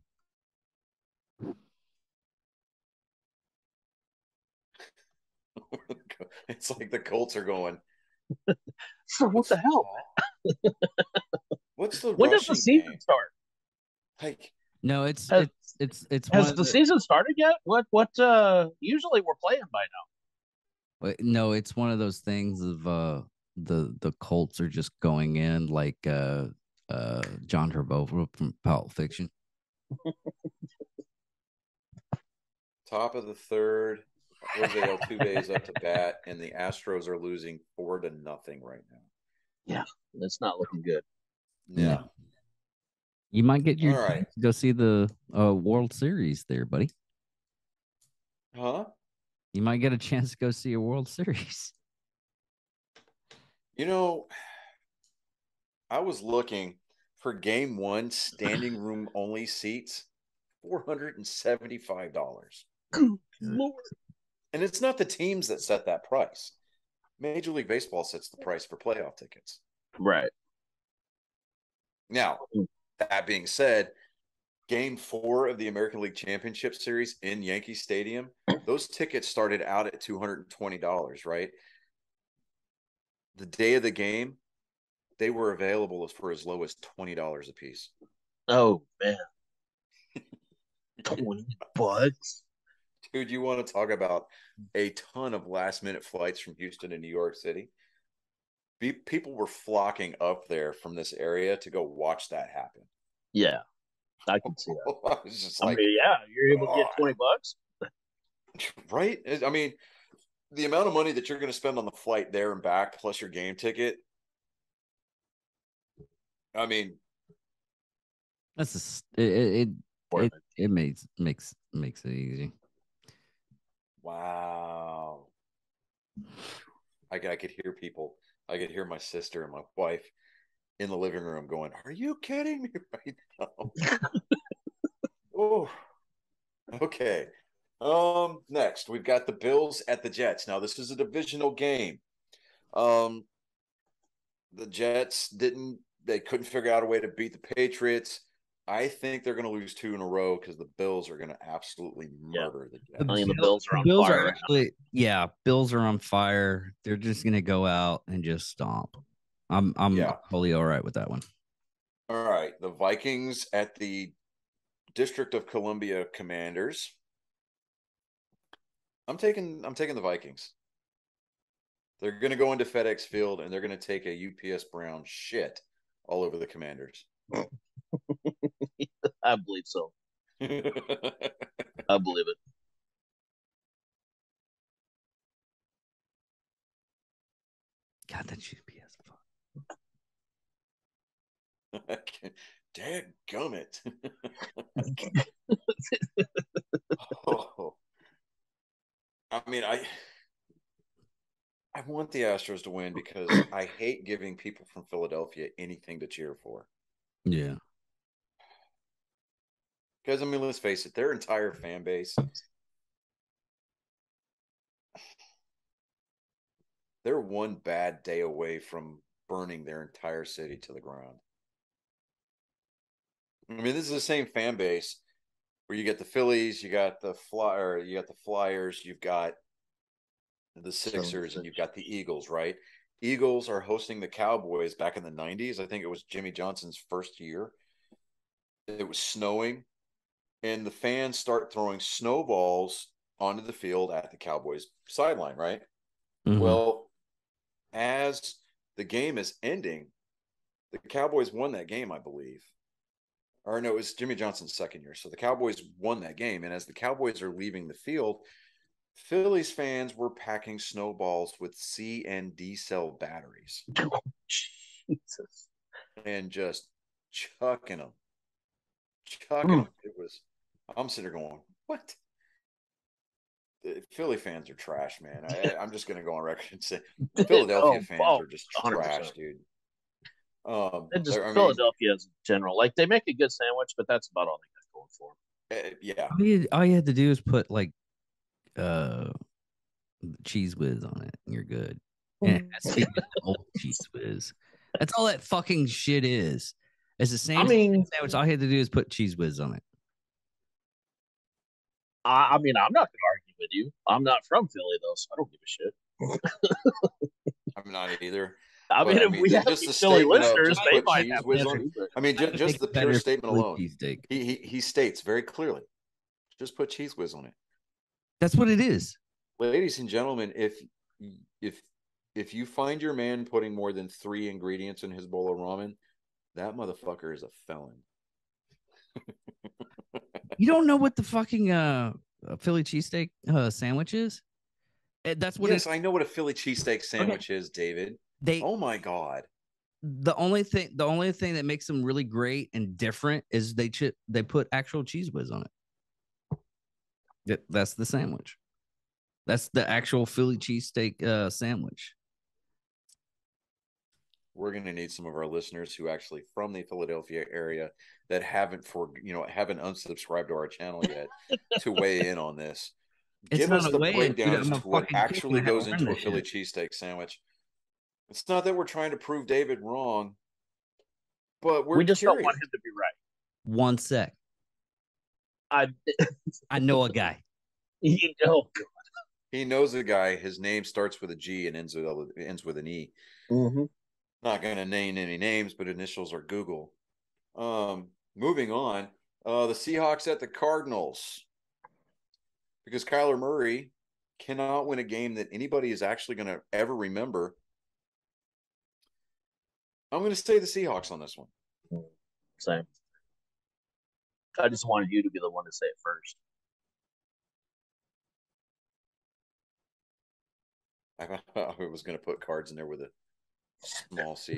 It's like the Colts are going. So what the hell? What's the when does the season start? Like, no, it's has the season started yet? What usually we're playing by now. No, it's one of those things of the Colts are just going in like John Travolta from Pulp Fiction. Top of the third, Jose Altuve is up to bat, and the Astros are losing 4-0 right now. Yeah, that's not looking good. Yeah. You might get your chance to go see the World Series there, buddy. Huh? You might get a chance to go see a World Series. I was looking for game 1 standing room only seats, $475. Lord. And it's not the teams that set that price. Major League Baseball sets the price for playoff tickets. Right. Now, that being said, game 4 of the American League Championship Series in Yankee Stadium, those tickets started out at $220, right? The day of the game, they were available for as low as $20 a piece. Oh, man. $20? Dude, you want to talk about a ton of last-minute flights from Houston to New York City? People were flocking up there from this area to go watch that happen. Yeah, I can see that. I was just like, yeah, you're able to get $20, right? I mean, the amount of money that you're going to spend on the flight there and back, plus your game ticket. I mean, that's it makes it easy. Wow. I could hear people. I could hear my sister and my wife in the living room going, "Are you kidding me right now?" Oh, okay. Next we've got the Bills at the Jets. Now this is a divisional game. The Jets couldn't figure out a way to beat the Patriots. I think they're going to lose 2 in a row because the Bills are going to absolutely murder the Jets. The Bills are on fire. Bills are on fire. They're just going to go out and just stomp. I'm totally all right with that one. All right, the Vikings at the District of Columbia Commanders. I'm taking the Vikings. They're going to go into FedEx Field and they're going to take a UPS Brown shit all over the Commanders. I believe so. I believe it. God, that UPS fuck. Dadgummit. Oh. I mean, I want the Astros to win because I hate giving people from Philadelphia anything to cheer for. Yeah. Because, I mean, let's face it, their entire fan base, they're one bad day away from burning their entire city to the ground. I mean, this is the same fan base where you get the Phillies, you got the Flyers, you've got the Sixers, and you've got the Eagles, right? Eagles are hosting the Cowboys back in the 90s. I think it was Jimmy Johnson's first year. It was snowing, and the fans start throwing snowballs onto the field at the Cowboys sideline, right? Mm-hmm. Well, as the game is ending, the Cowboys won that game, I believe. or no, it was Jimmy Johnson's second year. So the Cowboys won that game. And as the Cowboys are leaving the field, Phillies fans were packing snowballs with C and D cell batteries Jesus. and just chucking them. Chucking them. It was, I'm sitting there going, what? The Philly fans are trash, man. I'm just going to go on record and say Philadelphia fans are just 100%. trash, dude. And just I mean, Philadelphia in general. Like, they make a good sandwich, but that's about all they got going for them. yeah. All you had to do is put like cheese whiz on it, and you're good. And it has to be old cheese whiz. That's all that fucking shit is. It's the same sandwich. All you had to do is put cheese whiz on it. I mean, I'm not going to argue with you. I'm not from Philly, though, so I don't give a shit. I'm not either. I mean, if we have just the Philly statement of listeners, just they put might cheese have whiz an on. issue, but I mean, just the pure statement alone. He states very clearly, just put cheese whiz on it. That's what it is. Ladies and gentlemen, if you find your man putting more than 3 ingredients in his bowl of ramen, that motherfucker is a felon. You don't know what the fucking Philly cheesesteak sandwich is? That's what. Yes, I know what a Philly cheesesteak sandwich is, David. Oh my God. The only thing that makes them really great and different is they put actual cheese whiz on it. That's the sandwich. That's the actual Philly cheesesteak sandwich. We're going to need some of our listeners who actually from the Philadelphia area that haven't unsubscribed to our channel yet to weigh in on this. Give us the breakdown as to what actually goes into a Philly cheesesteak sandwich. It's not that we're trying to prove David wrong, but we just don't want him to be right. One sec. I know a guy. You know, he knows a guy. His name starts with a G and ends with an E. Mm-hmm. Not going to name any names, but initials are Google. Moving on, the Seahawks at the Cardinals. Because Kyler Murray cannot win a game that anybody is actually going to ever remember. I'm going to say the Seahawks on this one. Same. I just wanted you to be the one to say it first. I was going to put cards in there with a small C.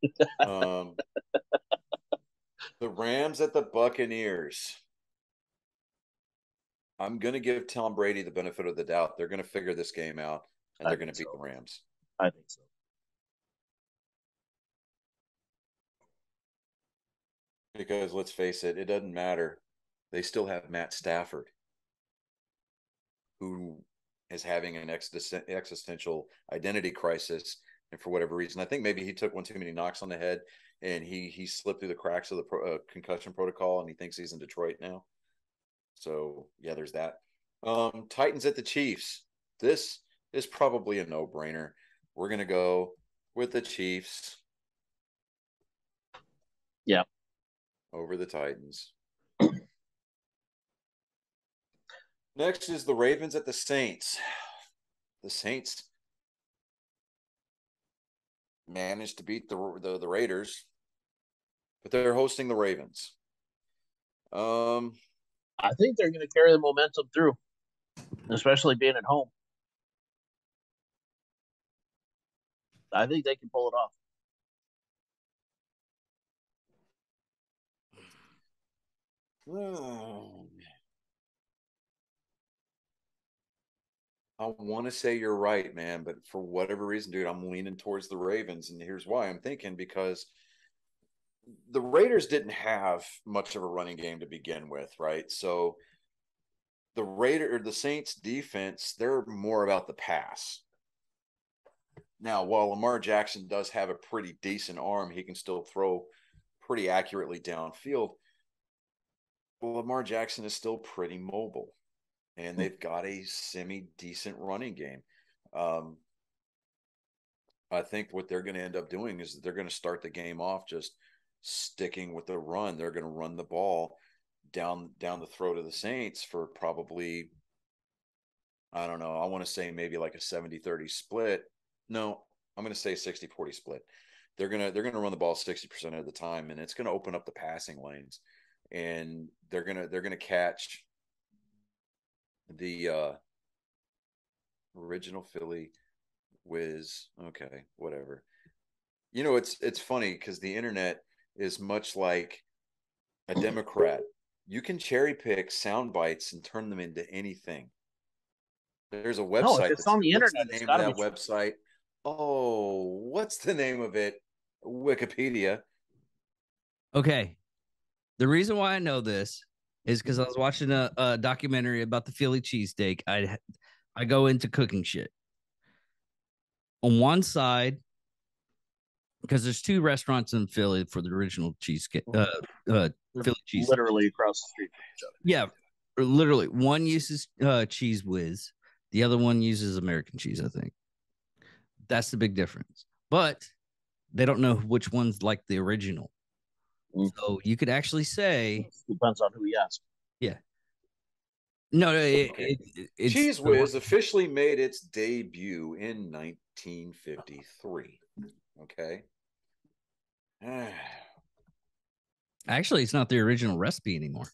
The Rams at the Buccaneers. I'm going to give Tom Brady the benefit of the doubt. They're going to figure this game out, and they're going to beat the Rams. I think so. Because let's face it, it doesn't matter. They still have Matt Stafford, who is having an existential identity crisis. And for whatever reason, I think maybe he took one too many knocks on the head and he slipped through the cracks of the concussion protocol, and he thinks he's in Detroit now. So, yeah, there's that. Titans at the Chiefs. This is probably a no-brainer. We're going to go with the Chiefs. Yeah. Over the Titans. Next is the Ravens at the Saints. The Saints managed to beat the Raiders, but they're hosting the Ravens. I think they're going to carry the momentum through, especially being at home. I think they can pull it off. I want to say you're right, man, but for whatever reason, dude, I'm leaning towards the Ravens, and here's why. I'm thinking because the Raiders didn't have much of a running game to begin with, right? So the Saints defense, they're more about the pass. Now, while Lamar Jackson does have a pretty decent arm, he can still throw pretty accurately downfield. Well, Lamar Jackson is still pretty mobile, and they've got a semi-decent running game. I think what they're going to end up doing is they're going to start the game off just sticking with the run. They're going to run the ball down the throat of the Saints for probably, I don't know, I want to say maybe like a 70-30 split. No, I'm going to say 60-40 split. They're going to run the ball 60% of the time, and it's going to open up the passing lanes. and they're gonna catch the original Philly Whiz. Okay, whatever. You know, it's funny because the internet is much like a Democrat. You can cherry pick sound bites and turn them into anything. There's a No, if website it's on the what's internet, the it's name got of to be that true. website? Oh, what's the name of it? Wikipedia. Okay. The reason why I know this is because I was watching a documentary about the Philly cheesesteak. I go into cooking shit. On one side, because there's two restaurants in Philly for the original cheesesteak, They're Philly cheese. literally across the street from each other. Yeah, literally. One uses cheese whiz, the other one uses American cheese. I think that's the big difference. But they don't know which one's like the original. Mm. So you could actually say, Depends on who you ask. yeah. No, Okay. it's Cheese Whiz officially made its debut in 1953. Okay. actually it's not the original recipe anymore.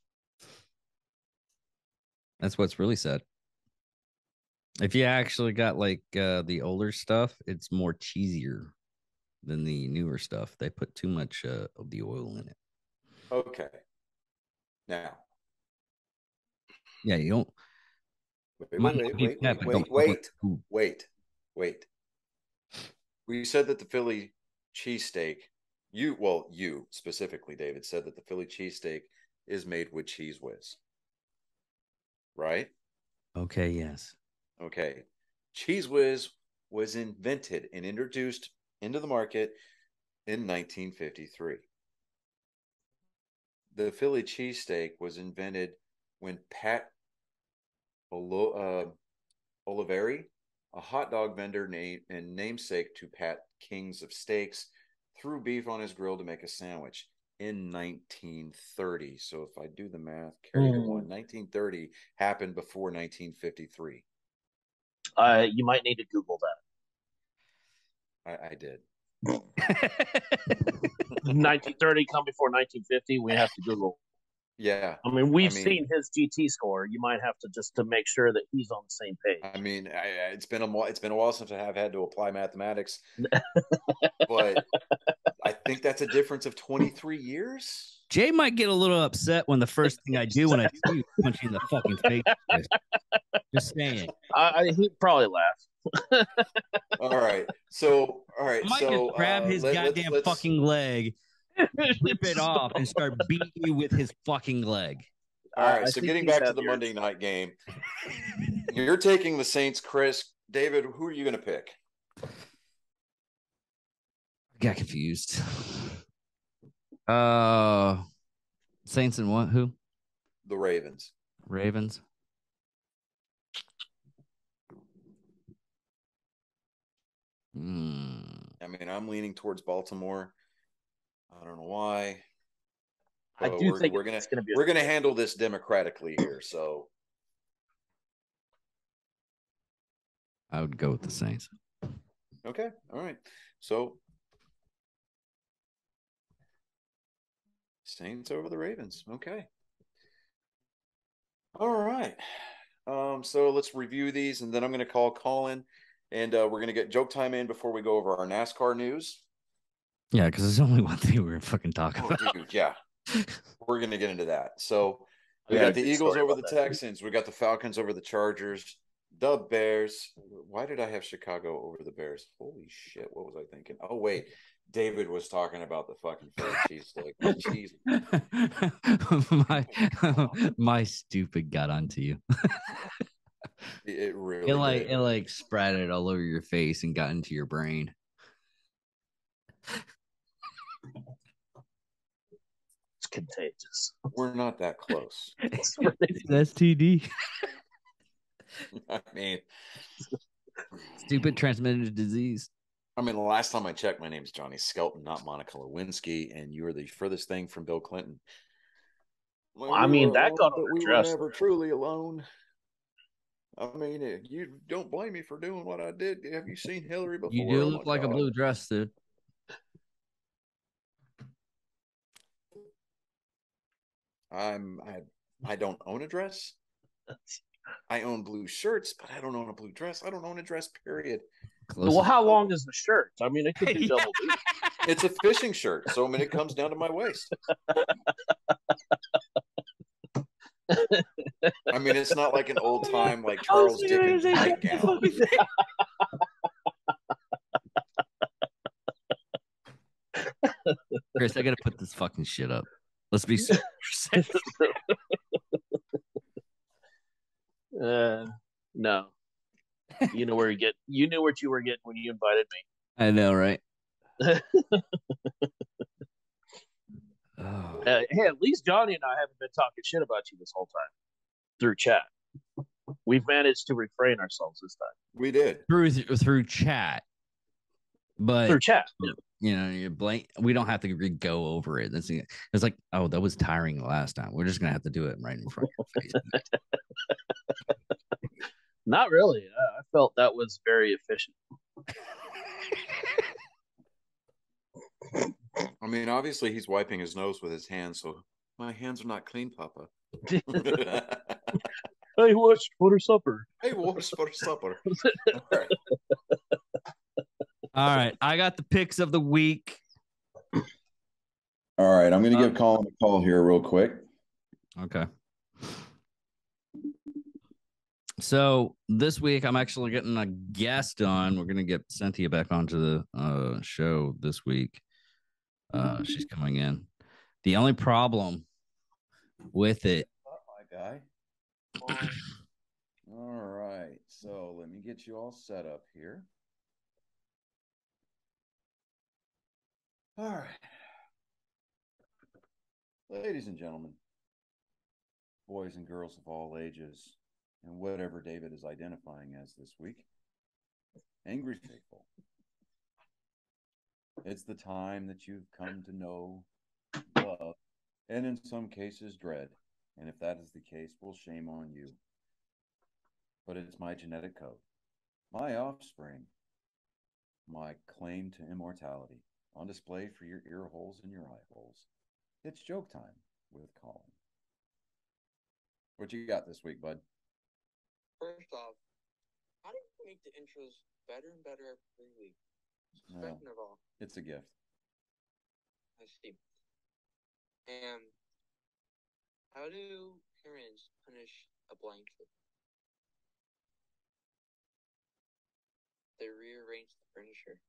That's what's really sad. If you actually got like the older stuff, it's more cheesier than the newer stuff. They put too much of the oil in it. Okay. Now, Yeah, you don't. wait. We said that the Philly cheesesteak, you specifically, David, said that the Philly cheesesteak is made with Cheese Whiz. Right? Okay, yes. Okay. Cheese Whiz was invented and introduced into the market in 1953. The Philly cheesesteak was invented when Pat Oliveri, a hot dog vendor and namesake to Pat Kings of Steaks, threw beef on his grill to make a sandwich in 1930. So if I do the math, carry the one. 1930 happened before 1953. You might need to Google I did. that. 1930 come before 1950. We have to Google. Yeah. I mean, we've seen his GT score. You might have to just to make sure that he's on the same page. I mean, it's been a while since I have had to apply mathematics, but I think that's a difference of 23 years. Jay might get a little upset when the first thing I do when I see you punch you in the fucking face. Just saying. He'd probably laugh. All right. So, I might just grab his goddamn fucking leg, rip it off, and start beating you with his fucking leg. All right. So, getting back to the Monday night game, you're taking the Saints, Chris. David, who are you going to pick? I got confused. Saints and what? Who? The Ravens. Ravens. I mean, I'm leaning towards Baltimore. I don't know why. I do think we're gonna handle this democratically here. So I would go with the Saints. Okay. All right. So Saints over the Ravens. Okay. All right. So let's review these, and then I'm going to call Colin, and we're going to get joke time in before we go over our NASCAR news. Yeah, because there's only one thing we're fucking talking about. Dude, yeah. We're going to get into that. So we got the Eagles over the Texans. We got the Falcons over the Chargers. The Bears. Why did I have Chicago over the Bears? Holy shit. What was I thinking? Oh, wait. David was talking about the fucking Philly cheesesteak. My stupid got onto you. It really it like sprouted all over your face and got into your brain. It's contagious. We're not that close. It's STD. I mean, stupid transmitted disease. I mean, the last time I checked, my name's Johnny Skelton, not Monica Lewinsky, and you were the furthest thing from Bill Clinton. Well, I mean, that got on we were never truly alone. I mean, you don't blame me for doing what I did. Have you seen Hillary before? You do look like a blue dress, dude. I don't own a dress. I own blue shirts, but I don't own a blue dress. I don't own a dress, period. Well, how long is the shirt? I mean, it could do double duty. It's a fishing shirt, so I mean, it comes down to my waist. I mean, it's not like an old time like Charles Dickens nightgown. Chris, I gotta put this fucking shit up. Let's be serious. No. You know where you knew what you were getting when you invited me. I know, right? Hey, at least Johnny and I haven't been talking shit about you this whole time through chat. We've managed to refrain ourselves this time. We did through chat, but through chat. You know, you blank. We don't have to go over it. It's like, oh, that was tiring the last time. We're just gonna have to do it right in front of your face. Not really. I felt that was very efficient. I mean, obviously he's wiping his nose with his hands, so my hands are not clean, Papa. Hey, what's for supper? Hey, what's for supper? All right, I got the picks of the week. All right, I'm going to give Colin a call here real quick. Okay. So this week I'm actually getting a guest on. We're going to get Cynthia back onto the show this week. She's coming in. The only problem with it. My guy. All right, so let me get you all set up here. All right. Ladies and gentlemen, boys and girls of all ages, and whatever David is identifying as this week, angry faithful. It's the time that you've come to know, love, and in some cases dread. And if that is the case, well, shame on you. But it's my genetic code, my offspring, my claim to immortality, on display for your ear holes and your eye holes. It's joke time with Colin. What you got this week, bud? First off, how do you make the intros better and better every week? Second of all, it's a gift. I see. And how do parents punish a blanket? They rearrange the furniture.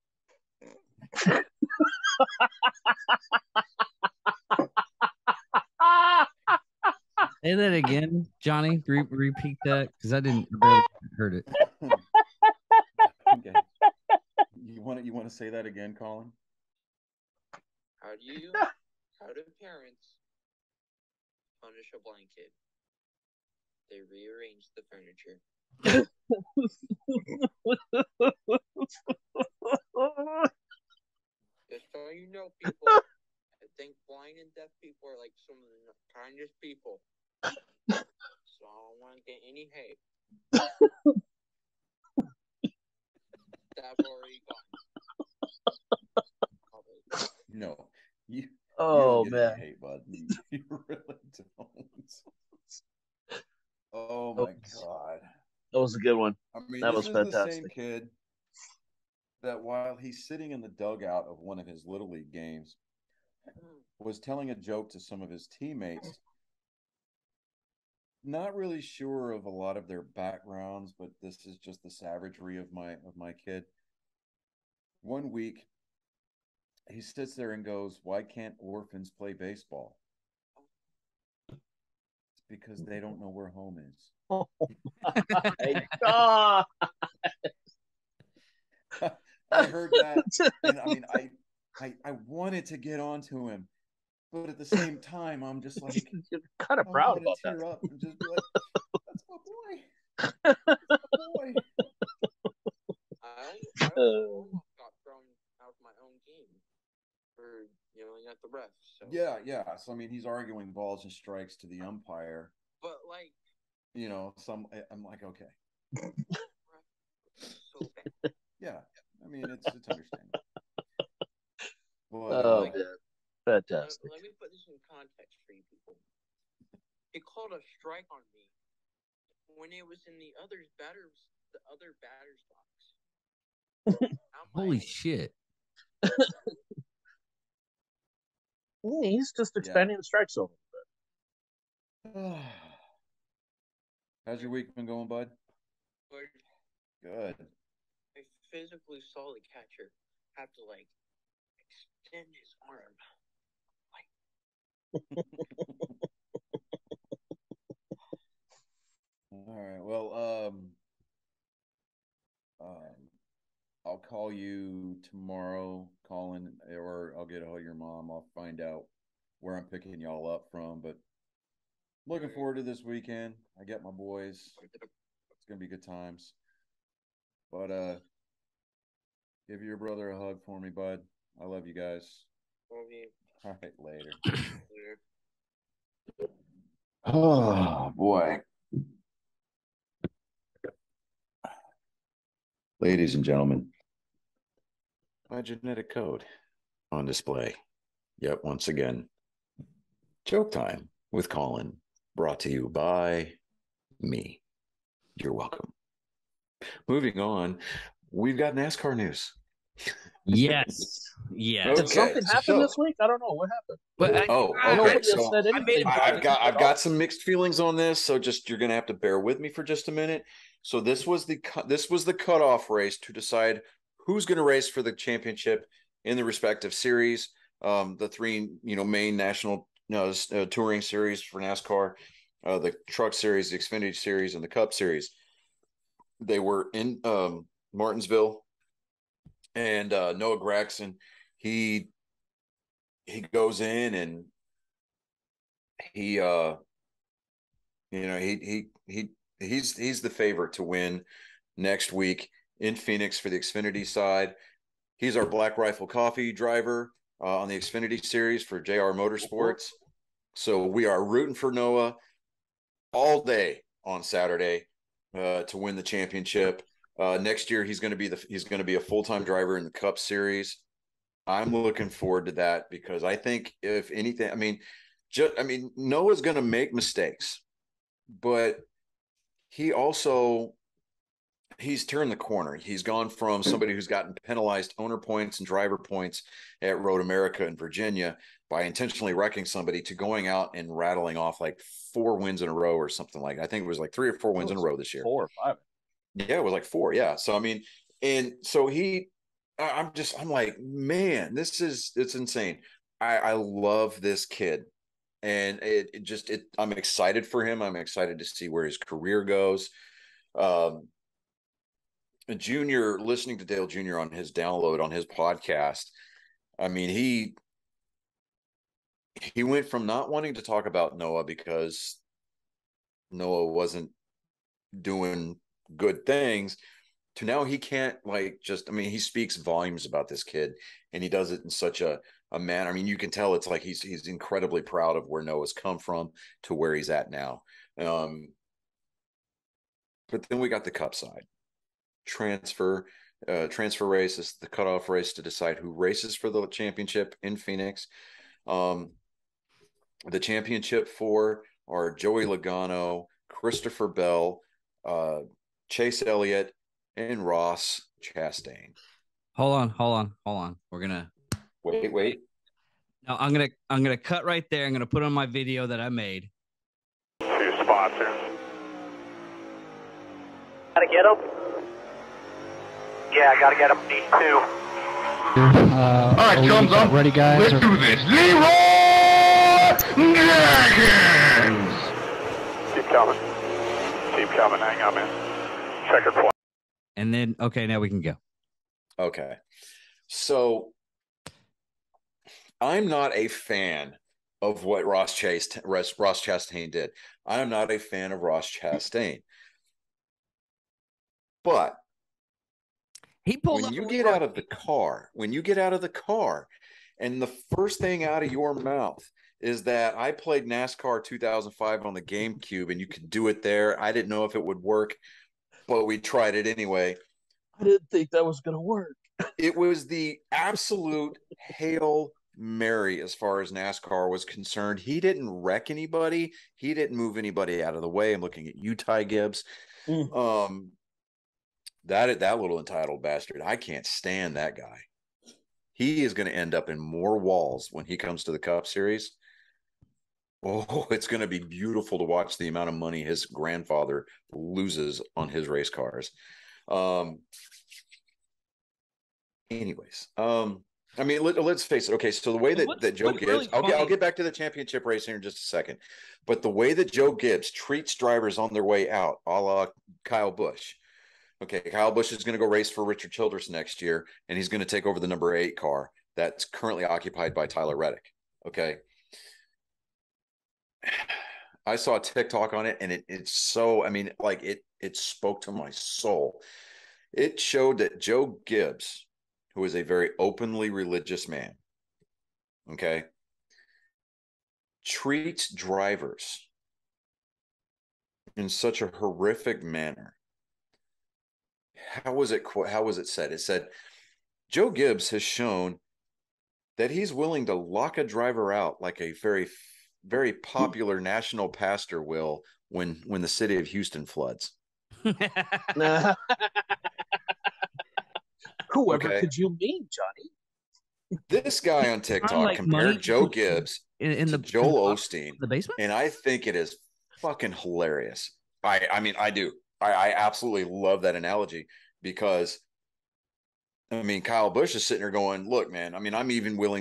Say that again, Johnny. Repeat that, because I barely heard it. Okay. You want to say that again, Colin? How do parents punish a blanket? They rearrange the furniture. Just so you know, people, I think blind and deaf people are like some of the kindest people. So I don't want to get any hate. That's already gone. No. You Oh, don't get man. any hate, bud. You really don't. Oh my God. That was a good one. I mean, that this was is fantastic. the same kid that while he's sitting in the dugout of one of his Little League games was telling a joke to some of his teammates. Not really sure of a lot of their backgrounds, but this is just the savagery of my kid. One week, he sits there and goes, "Why can't orphans play baseball?" It's because they don't know where home is. Oh my God. I heard that, and I mean, I wanted to get onto him, but at the same time, I'm just like, you're kind of proud about that. Tear up and just be like, "That's my boy. That's my boy." I almost got thrown out of my own game for yelling at the ref. So. Yeah. So I mean, he's arguing balls and strikes to the umpire. But like, I'm like, okay. So bad. Yeah, I mean, it's understandable. But, oh, man. Fantastic. Let me put this in context for you people. he called a strike on me when it was in the other batter's box. I'm Holy like, shit. He's just expanding the strike zone. How's your week been going, bud? Lord, Good. I physically saw the catcher have to like extend his arm. All right. Well, I'll call you tomorrow, Colin, or I'll get a hold of your mom. I'll find out where I'm picking y'all up from. But looking forward to this weekend. I get my boys. It's gonna be good times. But give your brother a hug for me, bud. I love you guys. Love you. All right, later. Later. Oh boy. Ladies and gentlemen, my genetic code on display. Yet once again, joke time with Colin, brought to you by me. You're welcome. Moving on, we've got NASCAR news. Yes. Yes. Did Okay, something happen so- this week? I don't know what happened. But okay. Nobody So has said anything. I've got some mixed feelings on this, so just you're gonna have to bear with me for just a minute. So this was the cutoff race to decide who's going to race for the championship in the respective series. The three main national touring series for NASCAR, the Truck Series, the Xfinity Series, and the Cup Series. They were in Martinsville, and Noah Gragson, he goes in and he's the favorite to win next week in Phoenix for the Xfinity side. He's our Black Rifle Coffee driver on the Xfinity series for JR Motorsports. So we are rooting for Noah all day on Saturday to win the championship. Next year he's going to be a full-time driver in the Cup Series. I'm looking forward to that because I think if anything, Noah's going to make mistakes, but he's turned the corner. He's gone from somebody who's gotten penalized owner points and driver points at Road America in Virginia by intentionally wrecking somebody to going out and rattling off like 4 wins in a row or something like that. I think it was like 3 or 4 wins in a row this year. 4 or 5. Yeah, it was like 4. Yeah. So, and so I'm like, man, it's insane. I love this kid. And I'm excited for him. I'm excited to see where his career goes. Junior, listening to Dale Jr. on his download on his podcast, he went from not wanting to talk about Noah because Noah wasn't doing good things to now he can't he speaks volumes about this kid, and he does it in such a manner. You can tell it's like he's incredibly proud of where Noah's come from to where he's at now. But then we got the Cup side. Transfer races, the cutoff race to decide who races for the championship in Phoenix. The championship 4 are Joey Logano, Christopher Bell, Chase Elliott, and Ross Chastain. Hold on. We're gonna wait. No, I'm gonna cut right there. I'm gonna put on my video that I made. 2 spots here. Gotta get him. Yeah, I gotta get him. Me too. All right, thumbs up. Ready, guys? Let's do this. Leroy Jenkins. Keep coming. Hang on, man. Checkered flag. And then, okay, now we can go. Okay. So I'm not a fan of what Ross Chastain did. I'm not a fan of Ross Chastain. But he pulled when you get out of the car, and the first thing out of your mouth is that I played NASCAR 2005 on the GameCube and you could do it there. I didn't know if it would work, but we tried it anyway. I didn't think that was going to work. It was the absolute hail Mary as far as NASCAR was concerned. He didn't wreck anybody. He didn't move anybody out of the way. I'm looking at you, Ty Gibbs. That little entitled bastard. I can't stand that guy. He is going to end up in more walls when he comes to the Cup Series. Oh, it's going to be beautiful to watch the amount of money his grandfather loses on his race cars. Anyways, I mean, let's face it. Okay, so the way that Joe Gibbs, I'll get back to the championship race here in just a second, but the way that Joe Gibbs treats drivers on their way out, a la Kyle Busch. Okay, Kyle Busch is going to go race for Richard Childress next year, and he's going to take over the number 8 car that's currently occupied by Tyler Reddick. Okay. I saw a TikTok on it, and it's so, I mean, like it spoke to my soul. It showed that Joe Gibbs, who is a very openly religious man, okay, treats drivers in such a horrific manner. How was it said? It said, Joe Gibbs has shown that he's willing to lock a driver out like a very, very popular national pastor will when the city of Houston floods. Whoever could you mean, Johnny? This guy on TikTok compared Joe Gibbs to Joel Osteen, the basement, and I think it is fucking hilarious. I mean, I do. I absolutely love that analogy because, I mean, Kyle Busch is sitting there going, "Look, man. I mean, I'm even willing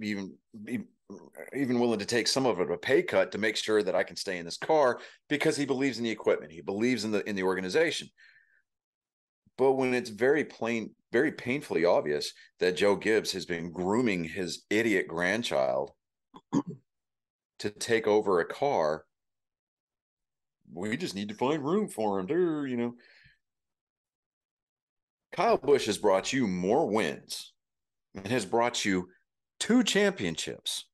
to take some of it a pay cut to make sure that I can stay in this car because he believes in the equipment. He believes in the organization." But when it's very painfully obvious that Joe Gibbs has been grooming his idiot grandchild to take over a car, we just need to find room for him there, you know. Kyle Busch has brought you more wins and has brought you 2 championships.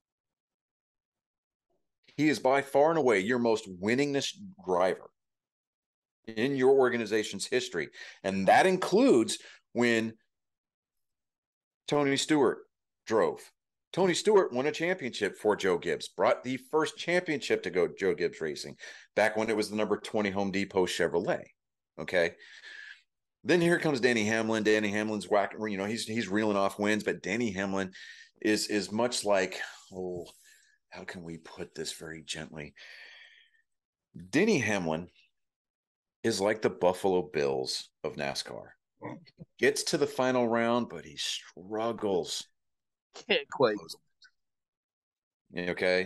He is by far and away your most winningest driver in your organization's history. And that includes when Tony Stewart drove. Tony Stewart won a championship for Joe Gibbs, brought the first championship to Joe Gibbs Racing back when it was the number 20 Home Depot Chevrolet. Okay. Then here comes Danny Hamlin. Danny Hamlin's whacking, you know, he's reeling off wins, but Danny Hamlin is much like, oh, how can we put this very gently? Denny Hamlin is like the Buffalo Bills of NASCAR. Gets to the final round, but he struggles. Can't quite. Okay.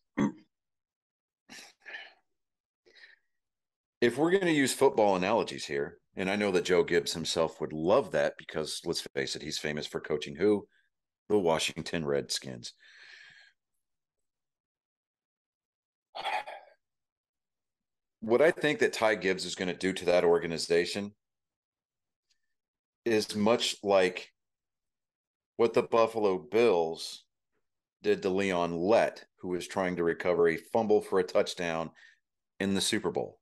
If we're going to use football analogies here, and I know that Joe Gibbs himself would love that because, let's face it, he's famous for coaching who? The Washington Redskins. What I think that Ty Gibbs is going to do to that organization is much like what the Buffalo Bills did to Leon Lett, who was trying to recover a fumble for a touchdown in the Super Bowl.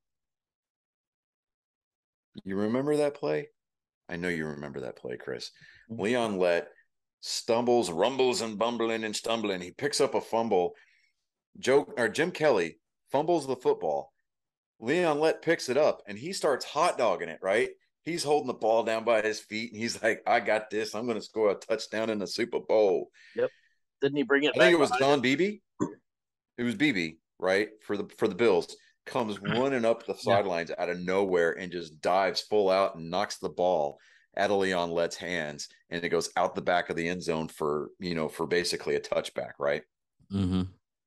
You remember that play? I know you remember that play, Chris. Leon Lett stumbles, rumbles, and bumbling and stumbling. He picks up a fumble. Jim Kelly fumbles the football. Leon Lett picks it up, and he starts hot dogging it, right? He's holding the ball down by his feet, and he's like, I got this. I'm going to score a touchdown in the Super Bowl. Yep. Didn't he bring it back? I think it was John Beebe. It was Beebe, right? For the Bills. Comes running up the sidelines out of nowhere and just dives full out and knocks the ball out of Leon Lett's hands, and it goes out the back of the end zone for basically a touchback, right? Mm-hmm.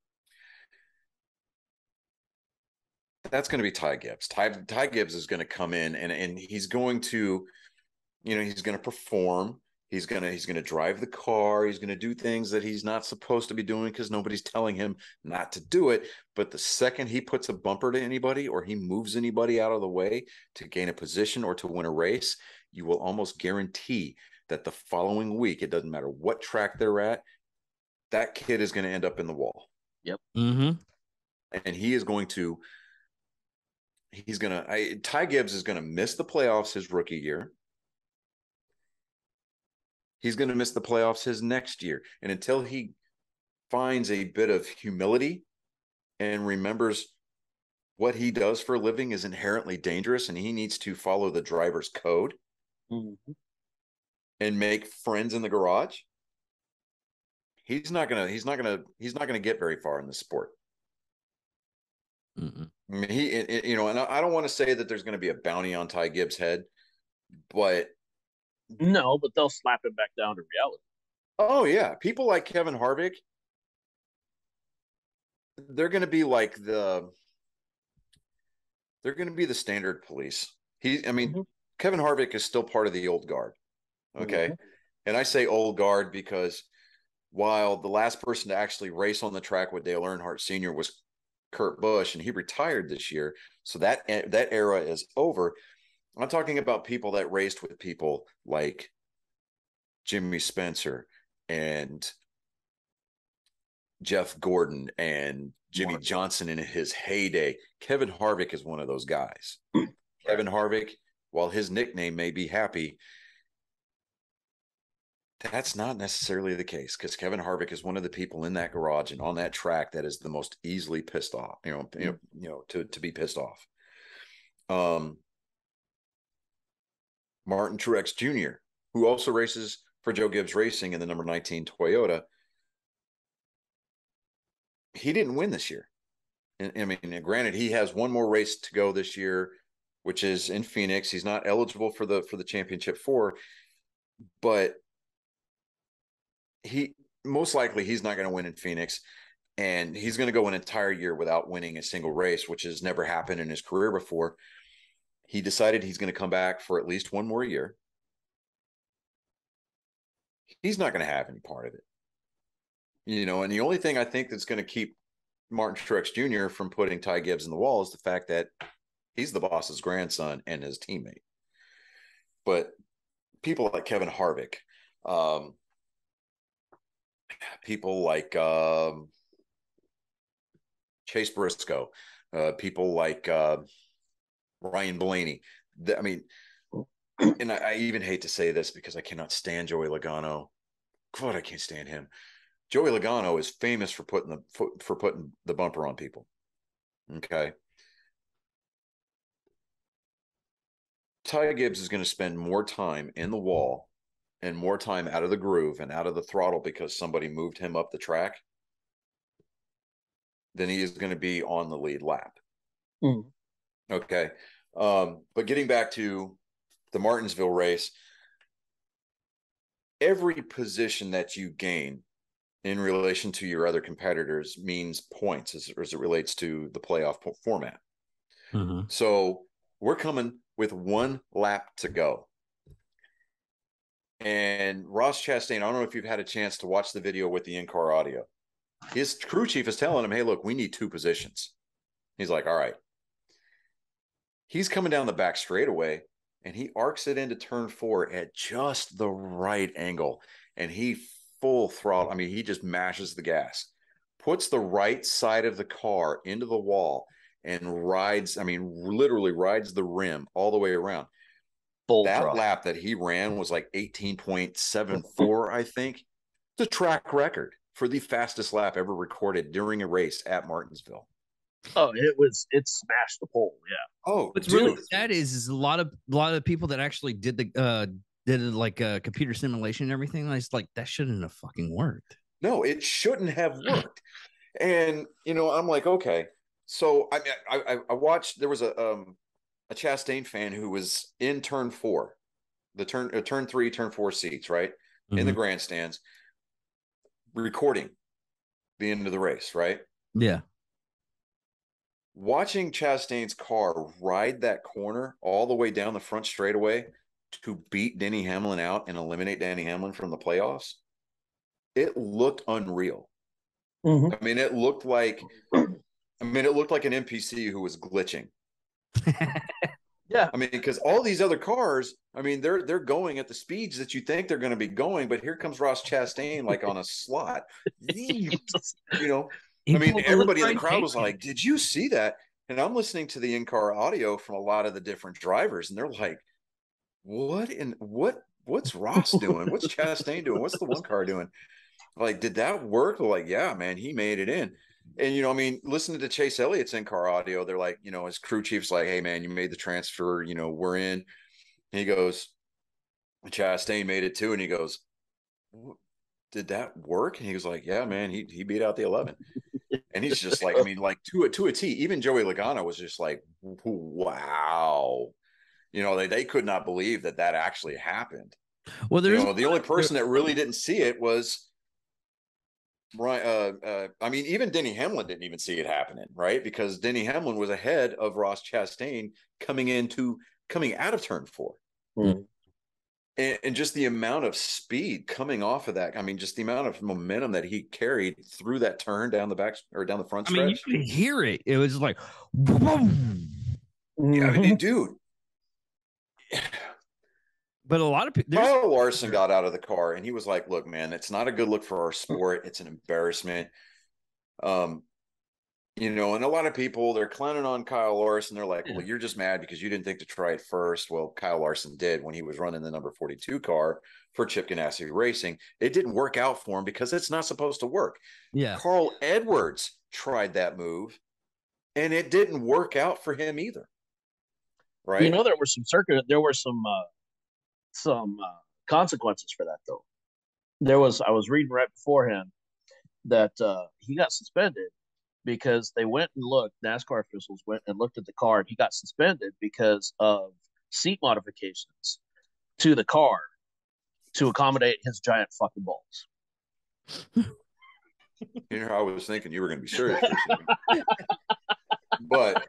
That's going to be Ty Gibbs. Ty Gibbs is going to come in and he's going to, he's going to perform. He's going to drive the car. He's going to do things that he's not supposed to be doing because nobody's telling him not to do it. But the second he puts a bumper to anybody or he moves anybody out of the way to gain a position or to win a race, you will almost guarantee that the following week, it doesn't matter what track they're at, that kid is going to end up in the wall. Yep. Mm-hmm. And Ty Gibbs is going to miss the playoffs his rookie year. He's going to miss the playoffs his next year. And until he finds a bit of humility and remembers what he does for a living is inherently dangerous and he needs to follow the driver's code and make friends in the garage, he's not gonna get very far in this sport. I mean, and I don't want to say that there's going to be a bounty on Ty Gibbs' head, but no, but they'll slap him back down to reality. Oh yeah, people like Kevin Harvick, they're going to be like they're going to be the standard police. Kevin Harvick is still part of the old guard. Okay. And I say old guard because while the last person to actually race on the track with Dale Earnhardt Sr. was Kurt Busch, and he retired this year. So that era is over. I'm talking about people that raced with people like Jimmy Spencer and Jeff Gordon and Jimmy Johnson in his heyday. Kevin Harvick is one of those guys. Kevin Harvick, while his nickname may be Happy, that's not necessarily the case because Kevin Harvick is one of the people in that garage and on that track that is the most easily pissed off, to be pissed off. Martin Truex Jr., who also races for Joe Gibbs Racing in the number 19 Toyota, he didn't win this year. And granted, he has one more race to go this year, which is in Phoenix. He's not eligible for the championship 4, but he most likely he's not going to win in Phoenix, and he's going to go an entire year without winning a single race, which has never happened in his career before. He decided he's going to come back for at least one more year. He's not going to have any part of it. And the only thing I think that's going to keep Martin Truex Jr. from putting Ty Gibbs in the wall is the fact that he's the boss's grandson and his teammate. But people like Kevin Harvick, people like Chase Briscoe, people like Ryan Blaney. And I even hate to say this because I cannot stand Joey Logano. God, I can't stand him. Joey Logano is famous for putting the bumper on people. Okay. Ty Gibbs is going to spend more time in the wall and more time out of the groove and out of the throttle because somebody moved him up the track than he is going to be on the lead lap. Okay. But getting back to the Martinsville race, every position that you gain in relation to your other competitors means points as it relates to the playoff format. So we're coming with one lap to go. And Ross Chastain, I don't know if you've had a chance to watch the video with the in-car audio. His crew chief is telling him, hey, look, we need 2 positions. He's like, all right. He's coming down the back straightaway, and he arcs it into turn 4 at just the right angle. And he full throttle. He just mashes the gas, puts the right side of the car into the wall and rides, literally rides the rim all the way around. That lap that he ran was like 18.74, I think. The track record for the fastest lap ever recorded during a race at Martinsville. Oh, it smashed the pole. Yeah. Oh, what's really sad is a lot of people that actually did like a computer simulation and everything. I was like, that shouldn't have fucking worked. No, it shouldn't have worked. And I'm like, okay. So I watched. There was a Chastain fan who was in turn 4, the turn 3, turn 4 seats, right, in the grandstands, recording the end of the race, right? Yeah. Watching Chastain's car ride that corner all the way down the front straightaway to beat Denny Hamlin out and eliminate Denny Hamlin from the playoffs, it looked unreal. It looked like an NPC who was glitching. Yeah. Because all these other cars, they're going at the speeds that you think they're going to be going, but here comes Ross Chastain like on a slot. Everybody in the crowd was like, did you see that? And I'm listening to the in-car audio from a lot of the different drivers, and they're like, what what's Ross doing? What's Chastain doing? What's the one car doing? Like, did that work? They're like, yeah, man, he made it in. And, I mean, listening to Chase Elliott's in-car audio, they're like, his crew chief's like, hey, man, you made the transfer, we're in. And he goes, Chastain made it too. And he goes, did that work? And he was like, yeah, man, he beat out the 11. And he's just like, I mean, like to a T. Even Joey Logano was just like, wow. They could not believe that actually happened. Well, there's the only person that really didn't see it was right. I mean, even Denny Hamlin didn't even see it happening, right? Because Denny Hamlin was ahead of Ross Chastain coming out of turn 4. Mm. And just the amount of speed coming off of that. I mean, just the amount of momentum that he carried through that turn down the back or down the front stretch. I mean, you could hear it. It was like, boom. Yeah, I mean, dude. But a lot of people. Kyle Larson got out of the car and he was like, look, man, it's not a good look for our sport. It's an embarrassment. And a lot of people, they're clowning on Kyle Larson. They're like, well, you're just mad because you didn't think to try it first. Well, Kyle Larson did when he was running the number 42 car for Chip Ganassi Racing. It didn't work out for him because it's not supposed to work. Yeah. Carl Edwards tried that move and it didn't work out for him either. Right. There were some consequences for that though. I was reading right beforehand that he got suspended because they went and looked, NASCAR officials went and looked at the car and he got suspended because of seat modifications to the car to accommodate his giant fucking balls. I was thinking you were going to be serious for a second. But,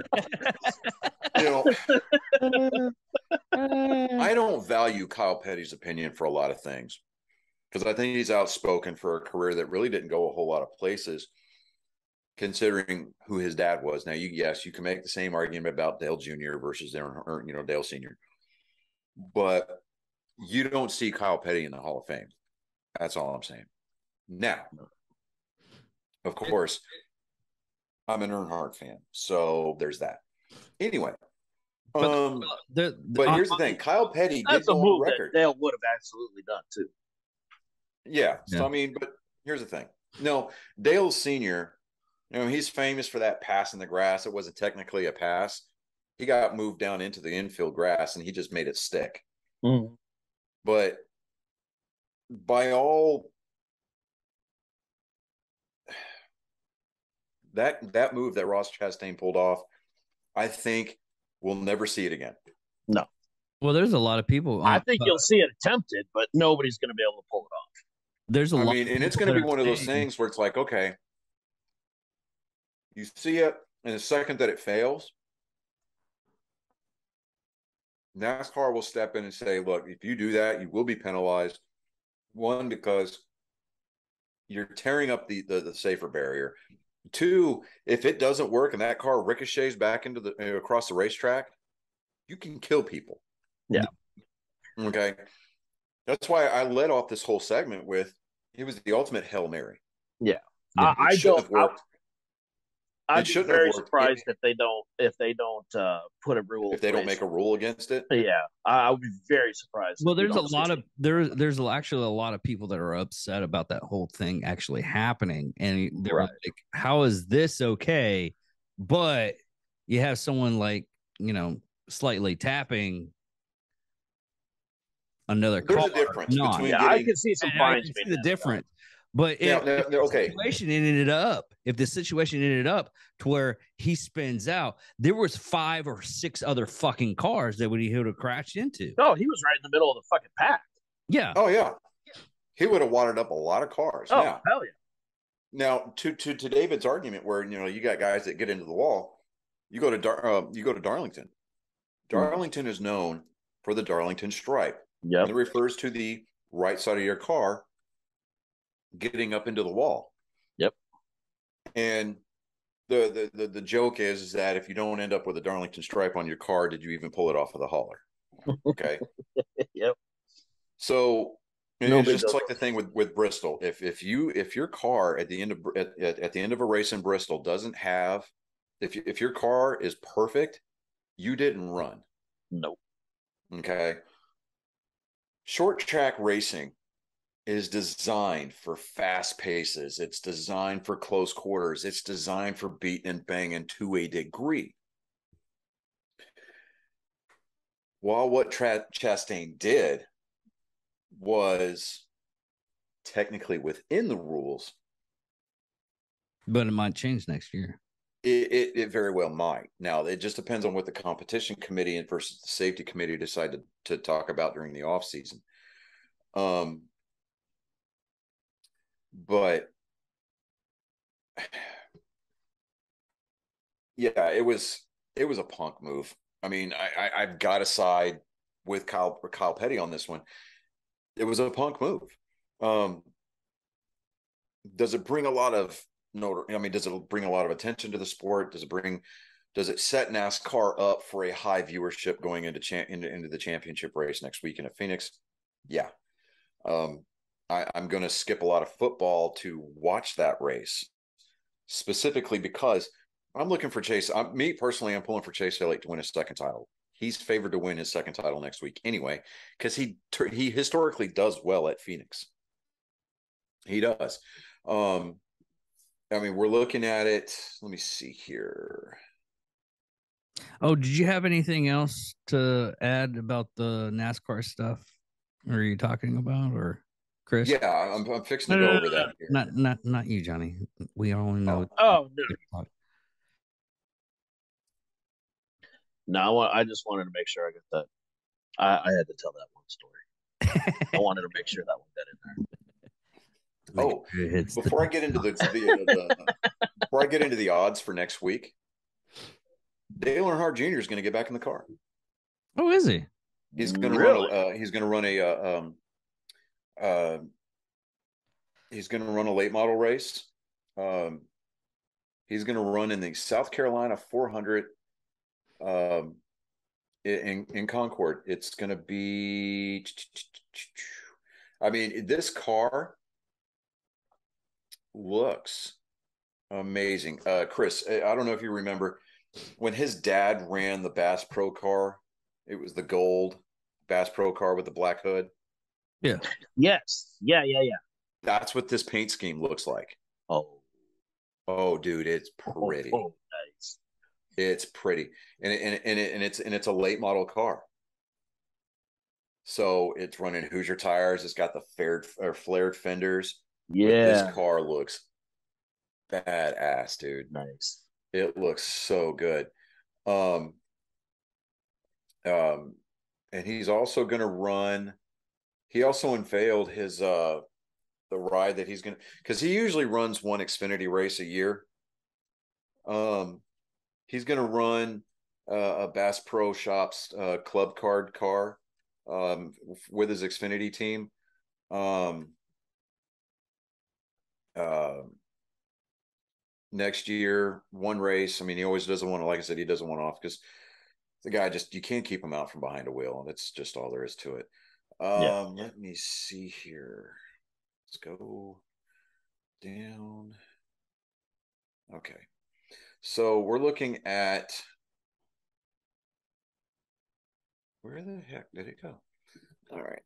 I don't value Kyle Petty's opinion for a lot of things because I think he's outspoken for a career that really didn't go a whole lot of places, considering who his dad was. Now, you can make the same argument about Dale Jr. versus Dale Sr., but you don't see Kyle Petty in the Hall of Fame. That's all I'm saying. Now, of course, I'm an Earnhardt fan, so there's that. Anyway, but here's the thing: Kyle Petty did go on record. Dale would have absolutely done too. Yeah. So I mean, but here's the thing: no, Dale Sr., he's famous for that pass in the grass. It wasn't technically a pass. He got moved down into the infield grass, and he just made it stick. Mm. But by all that move that Ross Chastain pulled off, I think we'll never see it again. No. Well, there's a lot of people. I think you'll see it attempted, but nobody's going to be able to pull it off. There's a lot. I mean, and it's going to be one of those things where it's like, okay, you see it, and the second that it fails, NASCAR will step in and say, look, if you do that, you will be penalized. One, because you're tearing up the safer barrier. Two, if it doesn't work and that car ricochets back into across the racetrack, you can kill people. Yeah. Okay. That's why I led off this whole segment with it was the ultimate Hail Mary. Yeah. I'd be very surprised if they don't put a rule. If they don't make a rule against it. Yeah. I would be very surprised. Well, there's there's actually a lot of people that are upset about that whole thing actually happening. And they're like, how is this okay? But you have someone like, slightly tapping another car. There's a difference between I can see some fines. I can see the difference. But okay. If the situation ended up to where he spins out, there was 5 or 6 other fucking cars that he would have crashed into. No, he was right in the middle of the fucking pack. Yeah. Oh yeah. He would have watered up a lot of cars. Oh, hell yeah. Now, to David's argument, where you got guys that get into the wall, you go to Darlington. Darlington is known for the Darlington stripe. Yeah, it refers to the right side of your car getting up into the wall. Yep. And the joke is that if you don't end up with a Darlington stripe on your car, did you even pull it off of the hauler? Okay. Yep. So it's just like the thing with Bristol. If your car at the end of a race in Bristol doesn't have, if your car is perfect, you didn't run. Nope. Okay. Short track racing is designed for fast paces. It's designed for close quarters. It's designed for beating and banging to a degree. While what Chastain did was technically within the rules, but it might change next year. It very well might. Now, it just depends on what the competition committee versus the safety committee decide to talk about during the off season. But yeah, it was a punk move. I mean, I've got to side with Kyle Petty on this one. It was a punk move. Does it bring a lot of does it bring a lot of attention to the sport? Does it set NASCAR up for a high viewership going into the championship race next week in Phoenix? Yeah. I'm going to skip a lot of football to watch that race, specifically because I'm looking for Chase. Me personally, I'm pulling for Chase Elliott to win his second title. He's favored to win his second title next week anyway, because he historically does well at Phoenix. He does. I mean, we're looking at it. Let me see here. Oh, did you have anything else to add about the NASCAR stuff? Are you talking about, or Chris? Yeah, I'm fixing to go over that here. Not you, Johnny. We only know. Oh no. No, I just wanted to make sure I got that. I had to tell that one story. I wanted to make sure that one got in there. Oh, before I get into before I get into the odds for next week, Dale Earnhardt Jr. is going to get back in the car. Oh, is he? He's going to run. He's going to run a late model race. He's going to run in the South Carolina 400 in Concord. It's going to be. I mean, this car looks amazing. Chris, I don't know if you remember when his dad ran the Bass Pro car. It was the gold Bass Pro car with the black hood. Yeah. Yes. Yeah. That's what this paint scheme looks like. Oh, dude, it's pretty. Nice. It's pretty, and it's a late model car. So it's running Hoosier tires. It's got the flared fenders. Yeah, this car looks badass, dude. Nice. It looks so good. And he's also going to run. He also unveiled his the ride that he's going to, because he usually runs one Xfinity race a year. He's going to run a Bass Pro Shops club card car with his Xfinity team. Next year, one race. I mean, he always doesn't want to, like I said, he doesn't want off because the guy you can't keep him out from behind a wheel. That's just all there is to it. Let me see here. Let's go down. Okay. So we're looking at, where the heck did it go? All right.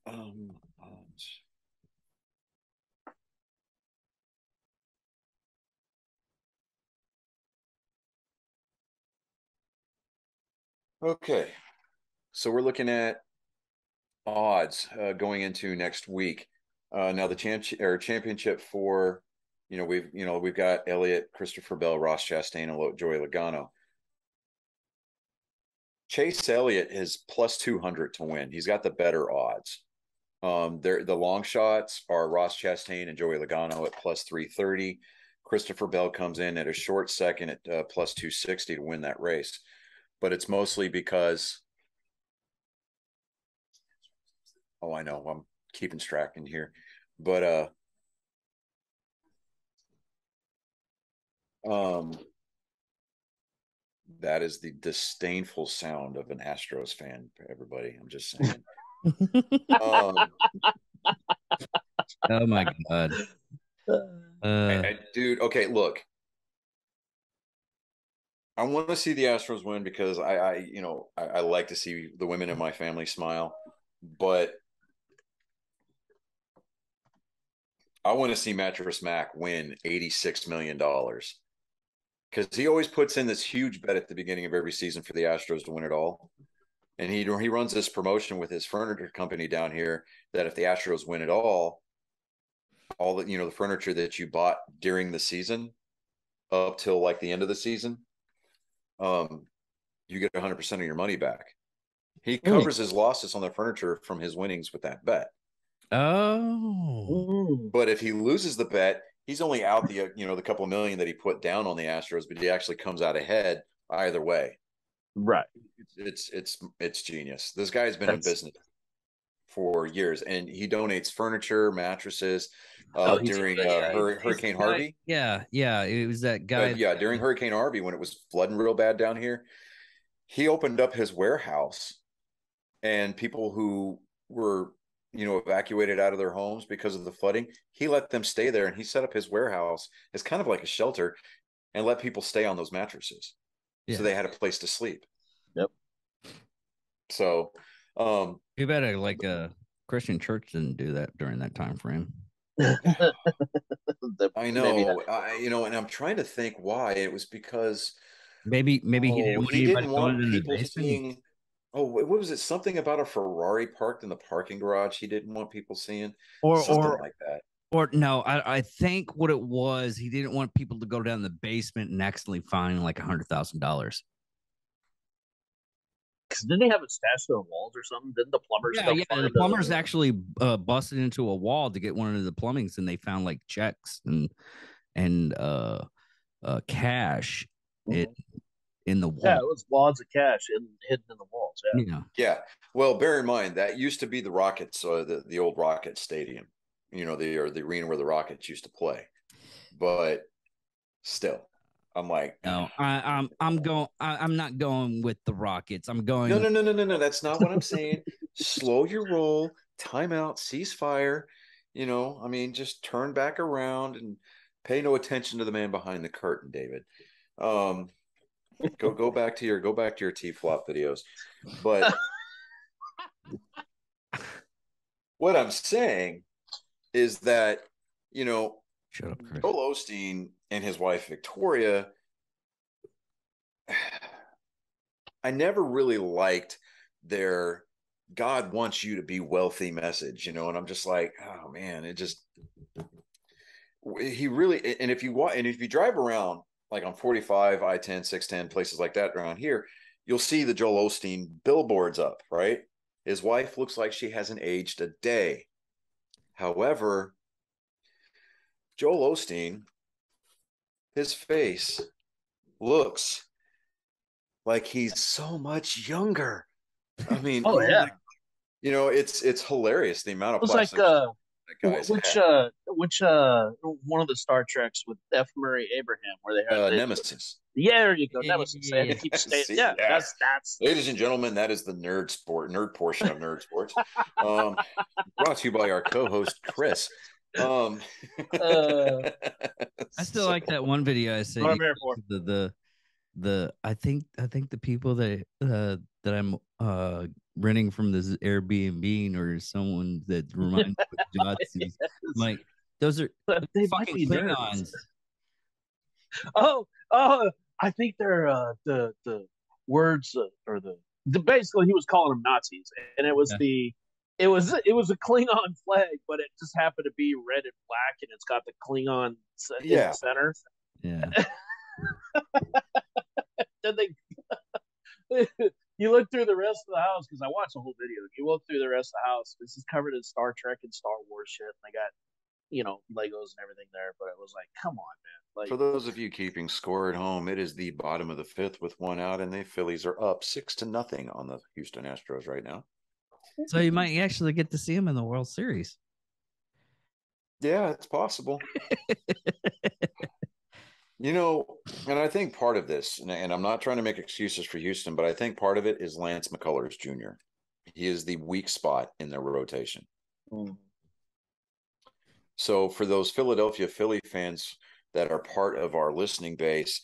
Okay. So we're looking at odds going into next week. Now the championship for, we've got Elliott, Christopher Bell, Ross Chastain, and Joey Logano. Chase Elliott is plus 200 to win. He's got the better odds. The long shots are Ross Chastain and Joey Logano at plus 330. Christopher Bell comes in at a short second at plus 260 to win that race. But it's mostly because, I know I'm keeping tracking here, but that is the disdainful sound of an Astros fan, everybody. I'm just saying. Oh my God. Dude, okay, look. I want to see the Astros win because I like to see the women in my family smile, but I want to see Mattress Mac win $86 million because he always puts in this huge bet at the beginning of every season for the Astros to win it all. And he runs this promotion with his furniture company down here that if the Astros win it all the the furniture that you bought during the season up till like the end of the season, you get 100% of your money back. He covers his losses on the furniture from his winnings with that bet. Oh. But if he loses the bet, he's only out the couple of million that he put down on the Astros, but he actually comes out ahead either way. Right. It's genius. This guy's been in business for years, and he donates furniture, mattresses during Hurricane Harvey. Yeah, it was that guy. During Hurricane Harvey, when it was flooding real bad down here, he opened up his warehouse, and people who were evacuated out of their homes because of the flooding, he let them stay there, and he set up his warehouse as kind of like a shelter and let people stay on those mattresses. Yeah. So they had a place to sleep. Yep. So you better like a Christian church didn't do that during that time frame. I know. And I'm trying to think why. It was because maybe he didn't want people seeing. Oh, what was it? Something about a Ferrari parked in the parking garage he didn't want people seeing, or something like that. Or no, I think what it was, he didn't want people to go down the basement and accidentally find like $100,000. Didn't they have it stashed on walls or something? Didn't the plumbers? Yeah. The plumbers actually busted into a wall to get one of the plumbings, and they found like checks and cash in the wall. Yeah, it was wads of cash hidden in the walls. Yeah. Well, bear in mind that used to be the Rockets, the old Rockets Stadium. The arena where the Rockets used to play. But still, I'm like, no, I'm not going with the Rockets. I'm going. No. That's not what I'm saying. Slow your roll, time out, ceasefire. Just turn back around and pay no attention to the man behind the curtain, David. Go back to your T-flop videos. But what I'm saying is that, shut up, Chris. Joel Osteen and his wife Victoria, I never really liked their God wants you to be wealthy message, and I'm just like, oh man, he really, and if you drive around like on 45, I-10, 610, places like that around here, you'll see the Joel Osteen billboards up, right? His wife looks like she hasn't aged a day. However, Joel Osteen, his face looks like he's so much younger. I mean, it's hilarious the amount of. It was like which one of the Star Treks with F. Murray Abraham where they had Nemesis. Yeah, there you go, Nemesis. They had to keep staying. Yeah, that's. Ladies and gentlemen, that is the nerd portion of Nerd Sports. Brought to you by our co-host Chris. I still like that one video I said. What I'm here for. I think the people that I'm renting from this Airbnb or someone that reminds me of Jotzi's, like those are they fucking Klingons. Oh, I think they're the words or the basically he was calling them Nazis, and it was it was a Klingon flag, but it just happened to be red and black, and it's got the Klingon in the center. Yeah. Then you look through the rest of the house, because I watched the whole video. You look through the rest of the house. This is covered in Star Trek and Star Wars shit. And they got, Legos and everything there. But it was like, come on, man. Like, for those of you keeping score at home, it is the bottom of the fifth with one out, and the Phillies are up 6-0 on the Houston Astros right now. So you might actually get to see them in the World Series. Yeah, it's possible. And I think part of this, and I'm not trying to make excuses for Houston, but I think part of it is Lance McCullers Jr. He is the weak spot in their rotation. Mm. So for those Philadelphia Philly fans that are part of our listening base,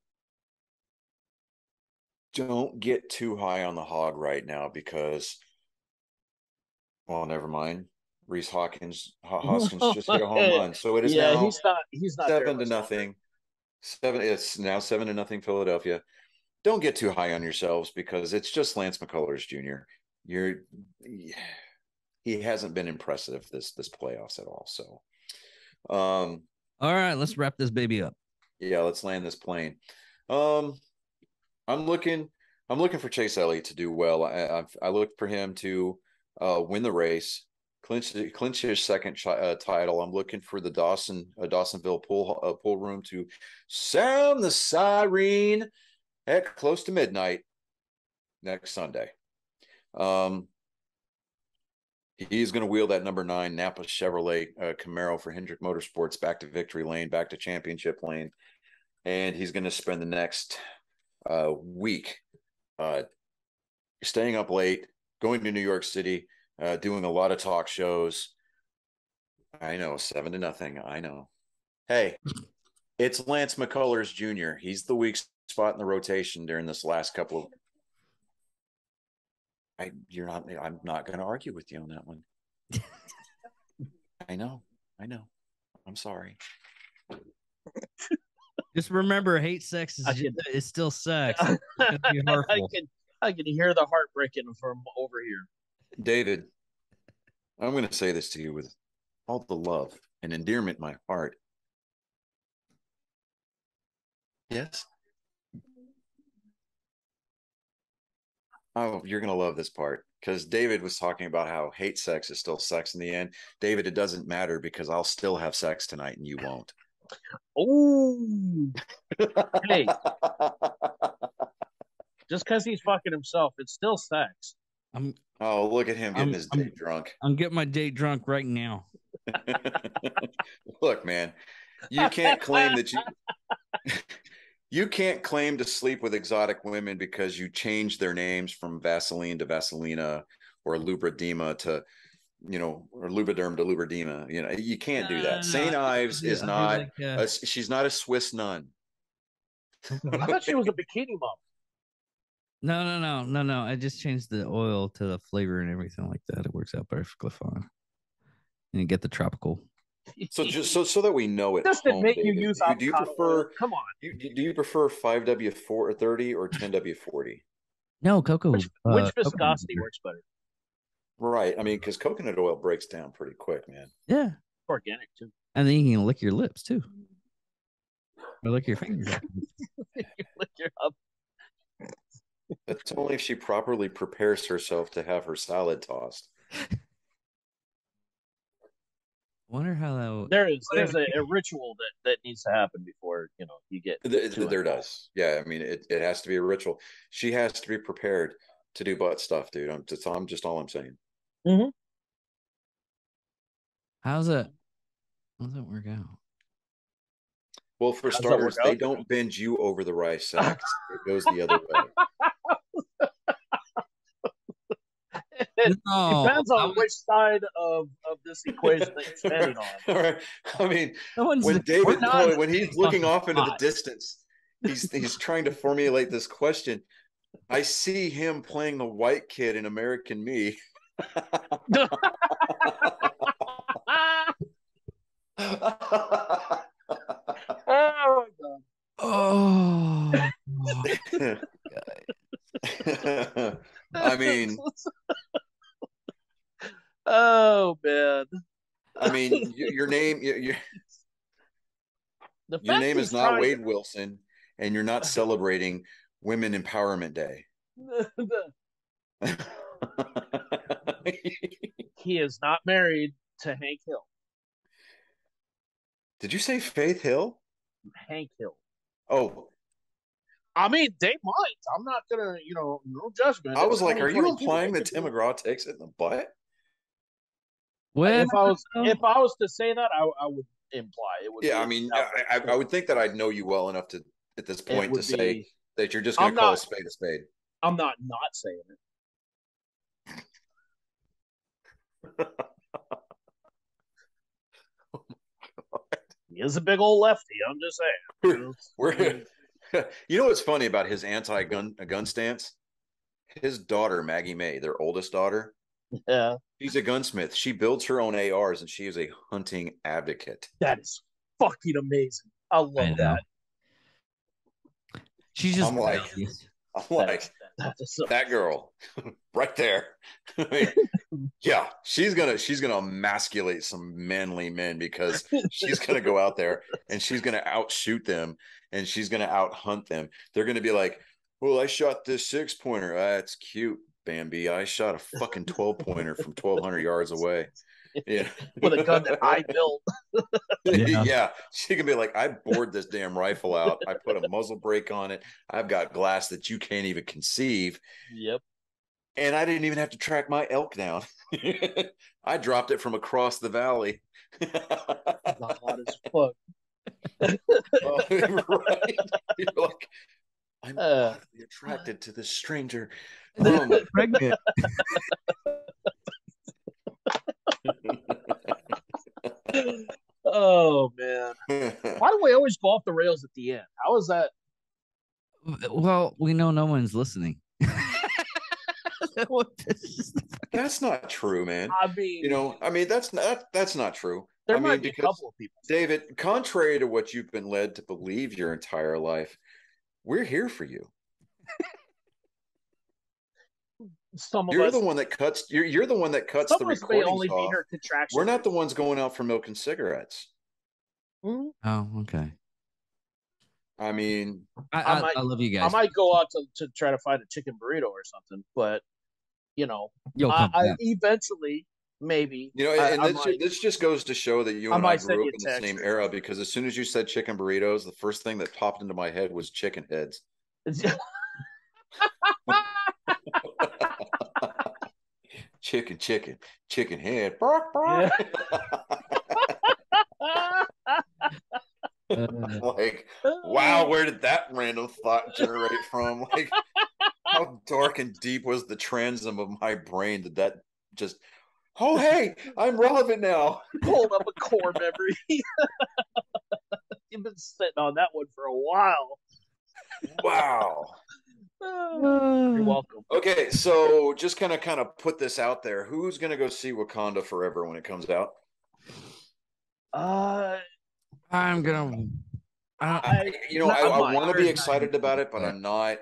don't get too high on the hog right now because, well, never mind. Reese Hoskins just hit a home run. So it is now he's not 7-0. It's now 7-0 Philadelphia. Don't get too high on yourselves because it's just Lance McCullers Jr. He hasn't been impressive this playoffs at all. So all right, let's wrap this baby up. Yeah, let's land this plane. I'm looking for Chase Elliott to do well. I look for him to win the race, clinch his second title. I'm looking for the Dawsonville pool room to sound the siren at close to midnight next Sunday. He's going to wheel that number 9 Napa Chevrolet Camaro for Hendrick Motorsports back to victory lane, back to championship lane, and he's going to spend the next week staying up late, going to New York City, doing a lot of talk shows. I know, 7-0. I know. Hey, it's Lance McCullers Jr. He's the weak spot in the rotation during this last couple of. I'm not going to argue with you on that one. I know. I'm sorry. Just remember, hate sex is still sex. Be hurtful. I can hear the heart breaking from over here. David, I'm going to say this to you with all the love and endearment in my heart. Yes? Oh, you're going to love this part because David was talking about how hate sex is still sex in the end. David, it doesn't matter because I'll still have sex tonight and you won't. Oh, hey, just because he's fucking himself, it's still sex. Oh, look at him getting his date drunk. I'm getting my date drunk right now. Look, man, you can't claim that you can't claim to sleep with exotic women because you changed their names from Vaseline to Vaselina or Lubridema to, or Lubriderm to Lubridema. You can't do that. St. Ives is not. She's not a Swiss nun. I thought she was a bikini mom. No. I just changed the oil to the flavor and everything like that. It works out perfectly fine. And you get the tropical. So just so that we know it. Just to make you use do you prefer? Oil. Come on. Do you prefer 5W30 or 10W40? No, cocoa. Which viscosity works better? Right. I mean, because coconut oil breaks down pretty quick, man. Yeah. Organic too. And then you can lick your lips too. Or lick your fingers. Lick your up. That's only if she properly prepares herself to have her salad tossed. Wonder how that. There's a ritual that needs to happen before you get. There does. Yeah, I mean it has to be a ritual. She has to be prepared to do butt stuff, dude. I'm just all I'm saying. Mm-hmm. How's it work out? Well, for starters, they don't bend you over the rice sacks. It goes the other way. No, depends on which side of this equation that you're standing on. All right. I mean, when he's looking off into the distance, he's trying to formulate this question. I see him playing the white kid in American Me. Oh my god. Oh. I mean, oh man. I mean, your name name is not Wade Wilson, and you're not celebrating Women Empowerment Day. He is not married to Hank Hill. Did you say Faith Hill? Hank Hill. Oh. I mean, they might. I'm not gonna, no judgment. I was like, are you implying that Tim McGraw takes it in the butt? Well, if I was to say that, I would imply it would. Yeah, I mean, I would think that I'd know you well enough to, at this point, to say that you're just going to call a spade a spade. I'm not saying it. Oh my God. He is a big old lefty. I'm just saying. You know what's funny about his anti-gun stance? His daughter, Maggie May, their oldest daughter, Yeah, She's a gunsmith. She builds her own ARs, and she is a hunting advocate. that is fucking amazing. I love I know. that. She's just I'm like, rebellious. That is that girl right there. I mean, yeah, she's gonna emasculate some manly men because she's gonna go out there and she's gonna outshoot them and she's gonna out hunt them. They're gonna be like, well, I shot this 6-pointer. That's cute, Bambi. I shot a fucking 12-pointer from 1,200 yards away. Yeah, with a gun that I built. Yeah. She can be like, I bored this damn rifle out. I put a muzzle brake on it. I've got glass that you can't even conceive. Yep. And I didn't even have to track my elk down. I dropped it from across the valley. Hot as fuck. Right. You're like, I'm oddly attracted to this stranger. Pregnant. Oh man. Why do we always go off the rails at the end? How is that? Well, we know no one's listening. That's not true, man. I mean, that's not true. There might be a couple of people. David, contrary to what you've been led to believe your entire life, we're here for you. You're the one that cuts. You're the one that cuts the recordings only off. be here contractually. We're not the ones going out for milk and cigarettes. Mm-hmm. Oh, okay. I mean, I love you guys. I might go out to try to find a chicken burrito or something, but I eventually maybe. This just goes to show that you and I grew up in the same era, because as soon as you said chicken burritos, the first thing that popped into my head was chicken heads. chicken head. Yeah. Like, wow, where did that random thought generate from? Like, how dark and deep was the transom of my brain that just, oh, hey, I'm relevant now. Pulled up a core memory. You've been sitting on that one for a while. Wow. You're welcome. Okay, so just kind of put this out there. Who's going to go see Wakanda Forever when it comes out? I'm gonna. I want to be excited about it, but I'm not.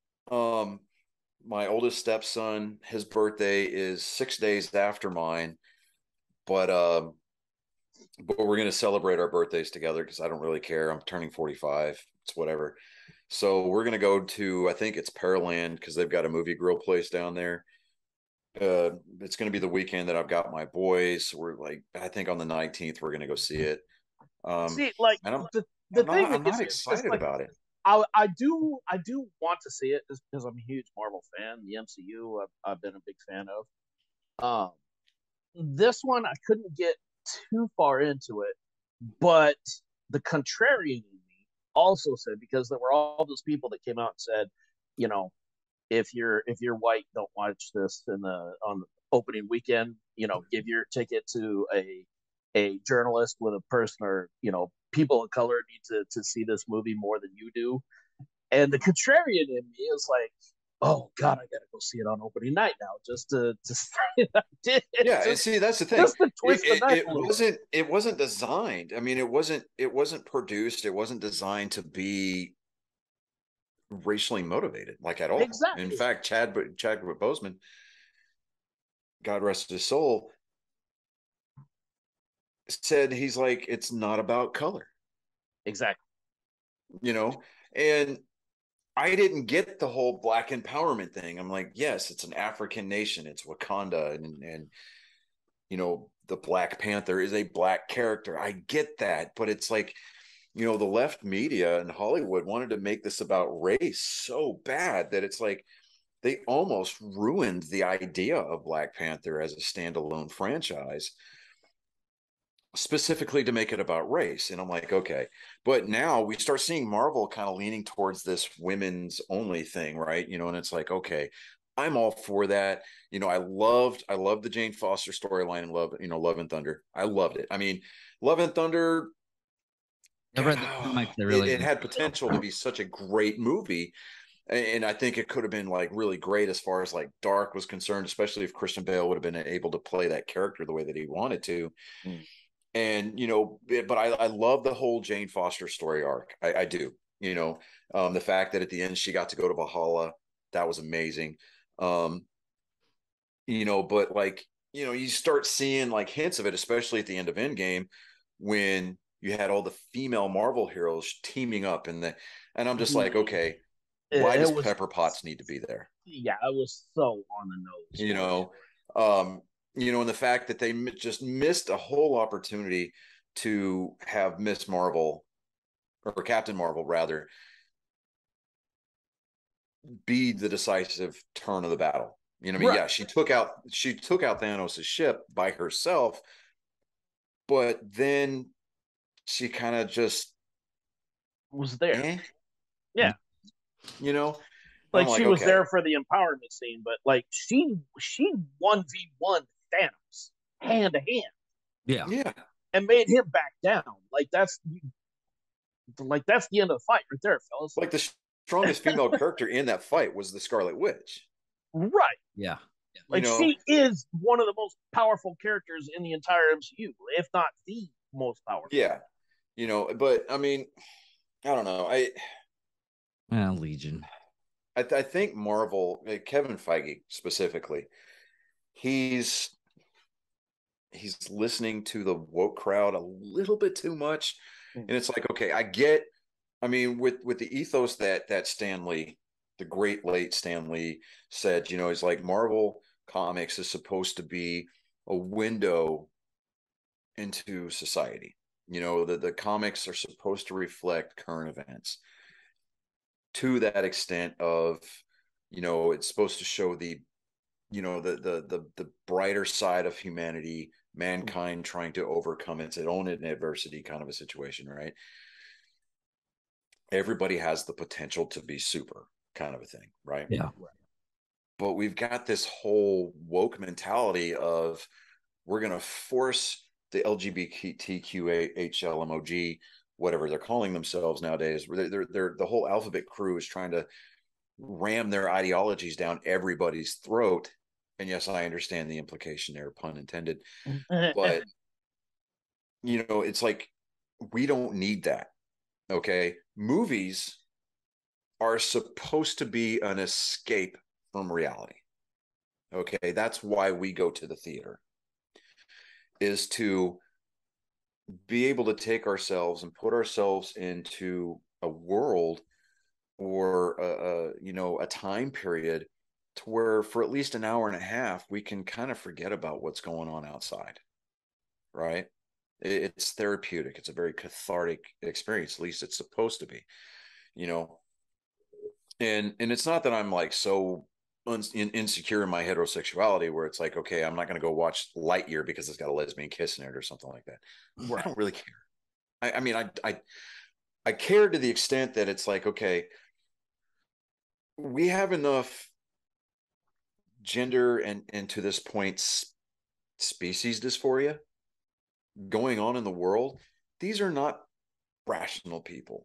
My oldest stepson, his birthday is 6 days after mine, but we're gonna celebrate our birthdays together because I don't really care. I'm turning 45. It's whatever. So we're gonna go to, I think it's Pearland, because they've got a movie grill place down there. It's gonna be the weekend that I've got my boys. We're like, I think on the 19th we're gonna go see it. I'm not excited about it. I do want to see it just because I'm a huge Marvel fan. The MCU I've been a big fan of. This one I couldn't get too far into it, but the contrarian in me also said, because there were all those people that came out and said, if you're white, don't watch this on the opening weekend. Give your ticket to a journalist with a person, or people of color need to see this movie more than you do. And the contrarian in me is like, oh God, I gotta go see it on opening night now, just to say that I did. Yeah, see, that's the thing. Just to twist the knife. It wasn't designed. I mean, it wasn't produced. It wasn't designed to be racially motivated, like, at all. Exactly. In fact, Chadwick Boseman, God rest his soul, said he's like, it's not about color. Exactly. And I didn't get the whole black empowerment thing. I'm like, yes, it's an African nation. It's Wakanda, and the Black Panther is a black character. I get that, but it's like, the left media and Hollywood wanted to make this about race so bad that it's like they almost ruined the idea of Black Panther as a standalone franchise, specifically to make it about race. And I'm like, okay, but now we start seeing Marvel kind of leaning towards this women's only thing, right? And it's like, okay, I'm all for that. I loved the Jane Foster storyline and Love and Thunder. I loved it. I mean, Love and Thunder, it had potential to be such a great movie. And I think it could have been like really great as far as like dark was concerned, especially if Christian Bale would have been able to play that character the way that he wanted to. And but I love the whole Jane Foster story arc. I do. The fact that at the end she got to go to Valhalla, that was amazing. But like, you start seeing like hints of it, especially at the end of Endgame, when you had all the female Marvel heroes teaming up, and I'm just like, okay, why does Pepper Potts need to be there? Yeah, it was so on the nose. And the fact that they just missed a whole opportunity to have Miss Marvel, or Captain Marvel rather, be the decisive turn of the battle. Yeah, she took out Thanos' ship by herself, but then she kind of just was there. Yeah. Like she was there for the empowerment scene, but like she 1v1 Thanos hand to hand. Yeah. And made him back down. Like that's the end of the fight right there, fellas. Like the strongest female character in that fight was the Scarlet Witch. Right. Yeah. Like she is one of the most powerful characters in the entire MCU, if not the most powerful. Yeah. But I mean, I don't know. Legion. I think Marvel, Kevin Feige specifically, he's listening to the woke crowd a little bit too much. And it's like, okay, I mean, with the ethos that Stan Lee, the great late Stan Lee, said, he's like, Marvel Comics is supposed to be a window into society. The comics are supposed to reflect current events to that extent of, it's supposed to show the brighter side of humanity, mankind trying to overcome its own adversity, kind of a situation, right? Everybody has the potential to be super, kind of a thing, right? Yeah. But we've got this whole woke mentality of, we're going to force the LGBTQHLMOG, whatever they're calling themselves nowadays. They're the whole alphabet crew is trying to ram their ideologies down everybody's throat. And yes, I understand the implication there, pun intended. But it's like, we don't need that. Okay, movies are supposed to be an escape from reality. Okay, that's why we go to the theater, is to be able to take ourselves and put ourselves into a world or a time period to where for at least an hour and a half we can kind of forget about what's going on outside, right? It's therapeutic. It's a very cathartic experience. At least it's supposed to be, and it's not that I'm like so insecure in my heterosexuality where it's like, okay, I'm not going to go watch Lightyear because it's got a lesbian kiss in it or something like that. I don't really care. I mean, I care to the extent that it's like, okay, we have enough gender and to this point species dysphoria going on in the world. These are not rational people.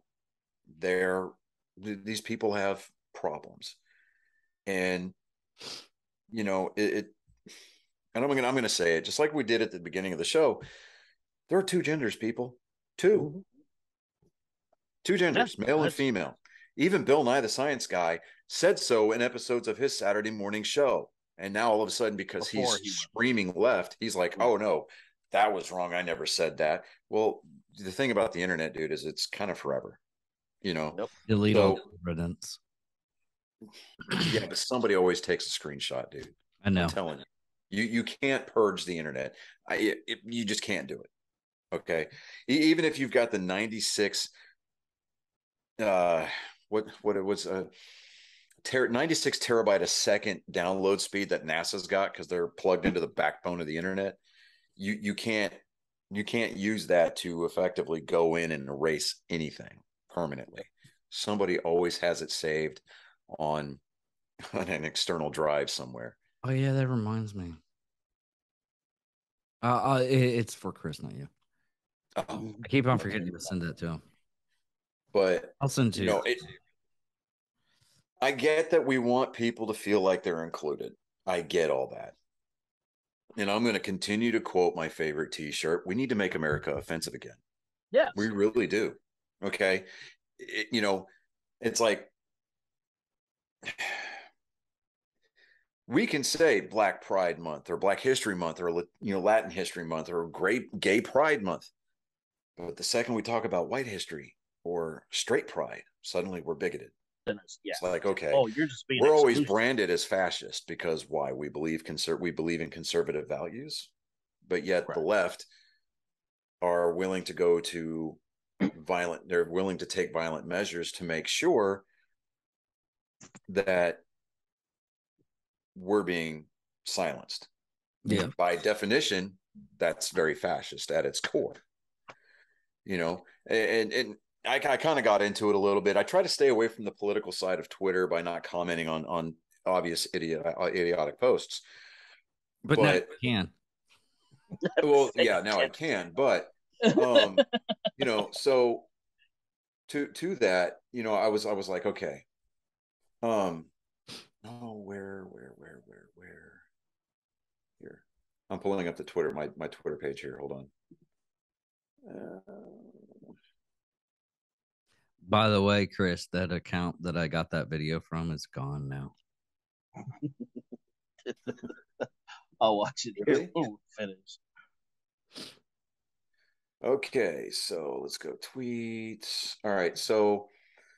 These people have problems, and and I'm gonna say it just like we did at the beginning of the show. There are two genders, people. Two genders, male and female. Even Bill Nye the Science Guy said so in episodes of his Saturday morning show. And now all of a sudden, because he's screaming left, he's like, oh no, that was wrong. I never said that. Well, the thing about the internet, dude, is it's kind of forever. Delete all evidence. Yeah, but somebody always takes a screenshot, dude. I know. I'm telling you, you can't purge the internet. You just can't do it. Okay, even if you've got the 96 what it was 96 terabyte a second download speed that NASA's got because they're plugged into the backbone of the internet. You can't use that to effectively go in and erase anything permanently. Somebody always has it saved on an external drive somewhere. Oh yeah, that reminds me. It's for Chris, not you. I keep on forgetting to send that to him. But I'll send to you. I get that we want people to feel like they're included. I get all that. And I'm going to continue to quote my favorite t-shirt. We need to make America offensive again. Yes. We really do. Okay. It's like we can say Black Pride Month or Black History Month or Latin History Month or Gay Pride Month. But the second we talk about white history or straight pride, suddenly we're bigoted. Yeah. It's like, okay, you're just being we're always exclusive. branded as fascist because why? We believe in conservative values, but yet the left are willing to go to they're willing to take violent measures to make sure that we're being silenced. Yeah. By definition, that's very fascist at its core. And I kind of got into it a little bit. I try to stay away from the political side of Twitter by not commenting on obvious idiotic posts. But now you can. Well, yeah, now I can. But so to that, I was like, okay, where here? I'm pulling up the Twitter, my Twitter page here. Hold on. By the way, Chris, that account that I got that video from is gone now. I'll watch it here. Ooh, finish. Okay, so let's go tweets. All right, so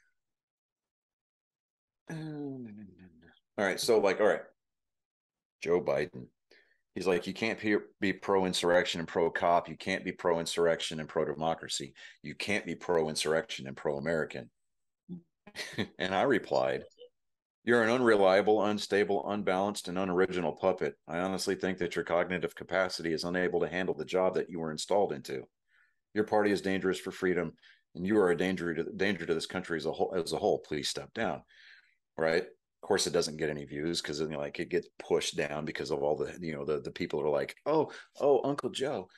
all right, Joe Biden. He's like, you can't be pro-insurrection and pro-cop. You can't be pro-insurrection and pro-democracy. You can't be pro-insurrection and pro-American. And I replied, you're an unreliable, unstable, unbalanced, and unoriginal puppet. I honestly think that your cognitive capacity is unable to handle the job that you were installed into. Your party is dangerous for freedom, and you are a danger to this country as a whole. Please step down. Right? Of course, it doesn't get any views because it gets pushed down because of all the the people are like, oh, Uncle Joe.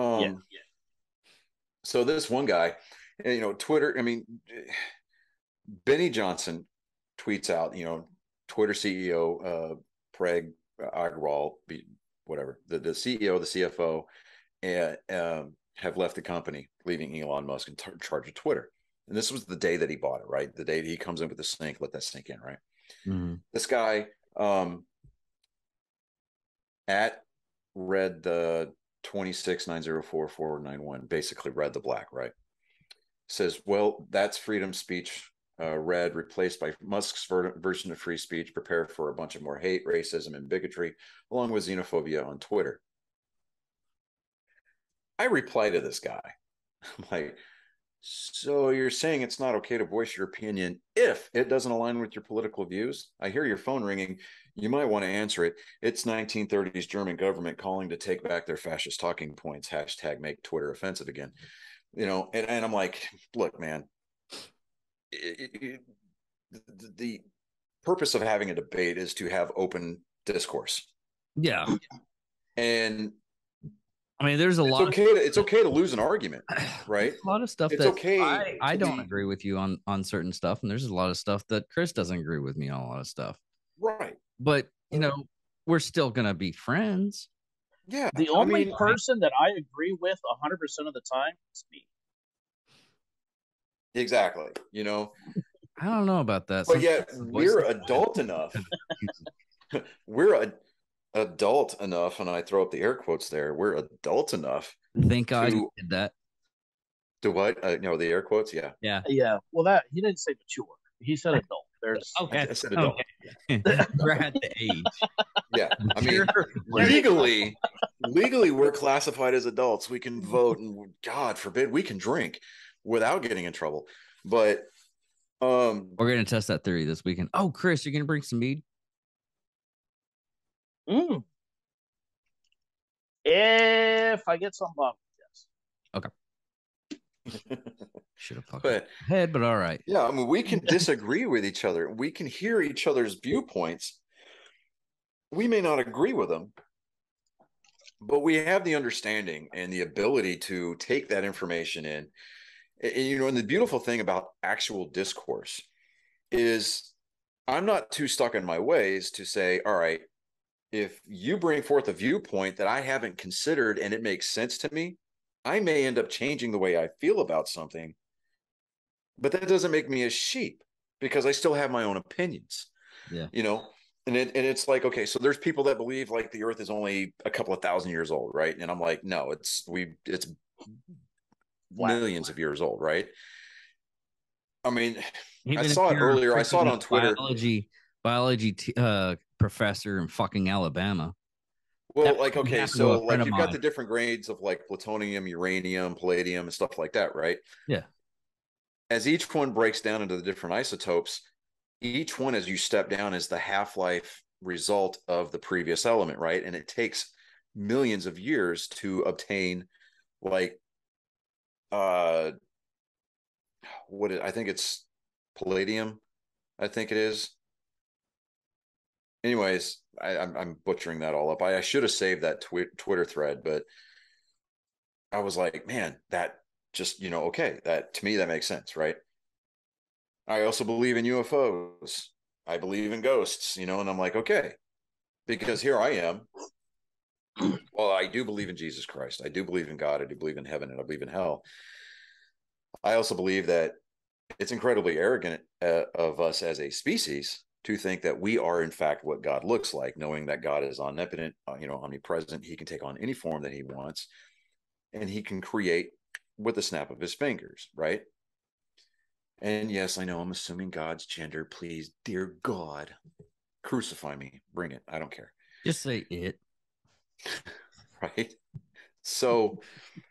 So this one guy, Twitter. I mean, Benny Johnson tweets out, Twitter CEO Parag Agrawal, whatever, the CEO, the CFO, have left the company, leaving Elon Musk in charge of Twitter. And this was the day that he bought it, right? The day he comes in with the sink, let that sink in, right? Mm-hmm. This guy read the 269044491, basically read the black, right? Says, well, that's freedom speech read, replaced by Musk's version of free speech, prepare for a bunch of more hate, racism, and bigotry, along with xenophobia on Twitter. I reply to this guy. I'm like, so you're saying it's not okay to voice your opinion if it doesn't align with your political views? I hear your phone ringing. You might want to answer it. It's 1930s German government calling to take back their fascist talking points. # make Twitter offensive again. And I'm like, look, man, the purpose of having a debate is to have open discourse. Yeah. And I mean, there's it's okay to lose an argument, right? A lot of stuff it's okay. I don't agree with you on certain stuff, and there's a lot of stuff that Chris doesn't agree with me on a lot of stuff. Right. But we're still gonna be friends. Yeah. The only person that I agree with 100% of the time is me. Exactly. I don't know about that. But yet we're adult enough. Adult enough, and I throw up the air quotes there. We're adult enough. Thank God you did that. To what? The air quotes. Yeah. Well, that he didn't say mature. He said adult. There's okay. I said adult. Okay. We're at the age. Yeah. I mean, legally, we're classified as adults. We can vote, and God forbid we can drink without getting in trouble. But we're gonna test that theory this weekend. Oh, Chris, you're gonna bring some mead? If I get some yes. Okay. Should have fucked head, but all right. Yeah, I mean, we can disagree with each other. We can hear each other's viewpoints. We may not agree with them, but we have the understanding and the ability to take that information in. And the beautiful thing about actual discourse is I'm not too stuck in my ways to say, all right, if you bring forth a viewpoint that I haven't considered and it makes sense to me, I may end up changing the way I feel about something, but that doesn't make me a sheep because I still have my own opinions. Yeah. You know, and it's like, okay, so there's people that believe like the earth is only a couple of thousand years old, right? And I'm like, no, it's millions of years old, right? I mean, Even I if saw it you're a earlier. I saw it freaking on Twitter. biology professor in fucking Alabama. Well, That like, okay, happened to so a friend like of you've got mine. the different grades of like plutonium, uranium, palladium, and stuff like that, right? Yeah. As each one breaks down into the different isotopes, each one as you step down is the half-life result of the previous element, right? And it takes millions of years to obtain like I think it's palladium, I think it is. Anyways, I'm butchering that all up. I should have saved that Twitter thread, but I was like, man, that just, okay, that to me, that makes sense, right? I also believe in UFOs. I believe in ghosts, and I'm like, okay, because here I am. Well, I do believe in Jesus Christ. I do believe in God. I do believe in heaven, and I believe in hell. I also believe that it's incredibly arrogant of us as a species to think that we are in fact what God looks like, knowing that God is omnipotent, omnipresent. He can take on any form that he wants, and he can create with the snap of his fingers, right? And yes, I know I'm assuming God's gender. Please, dear God, crucify me. Bring it. I don't care. Just say it. Right? So,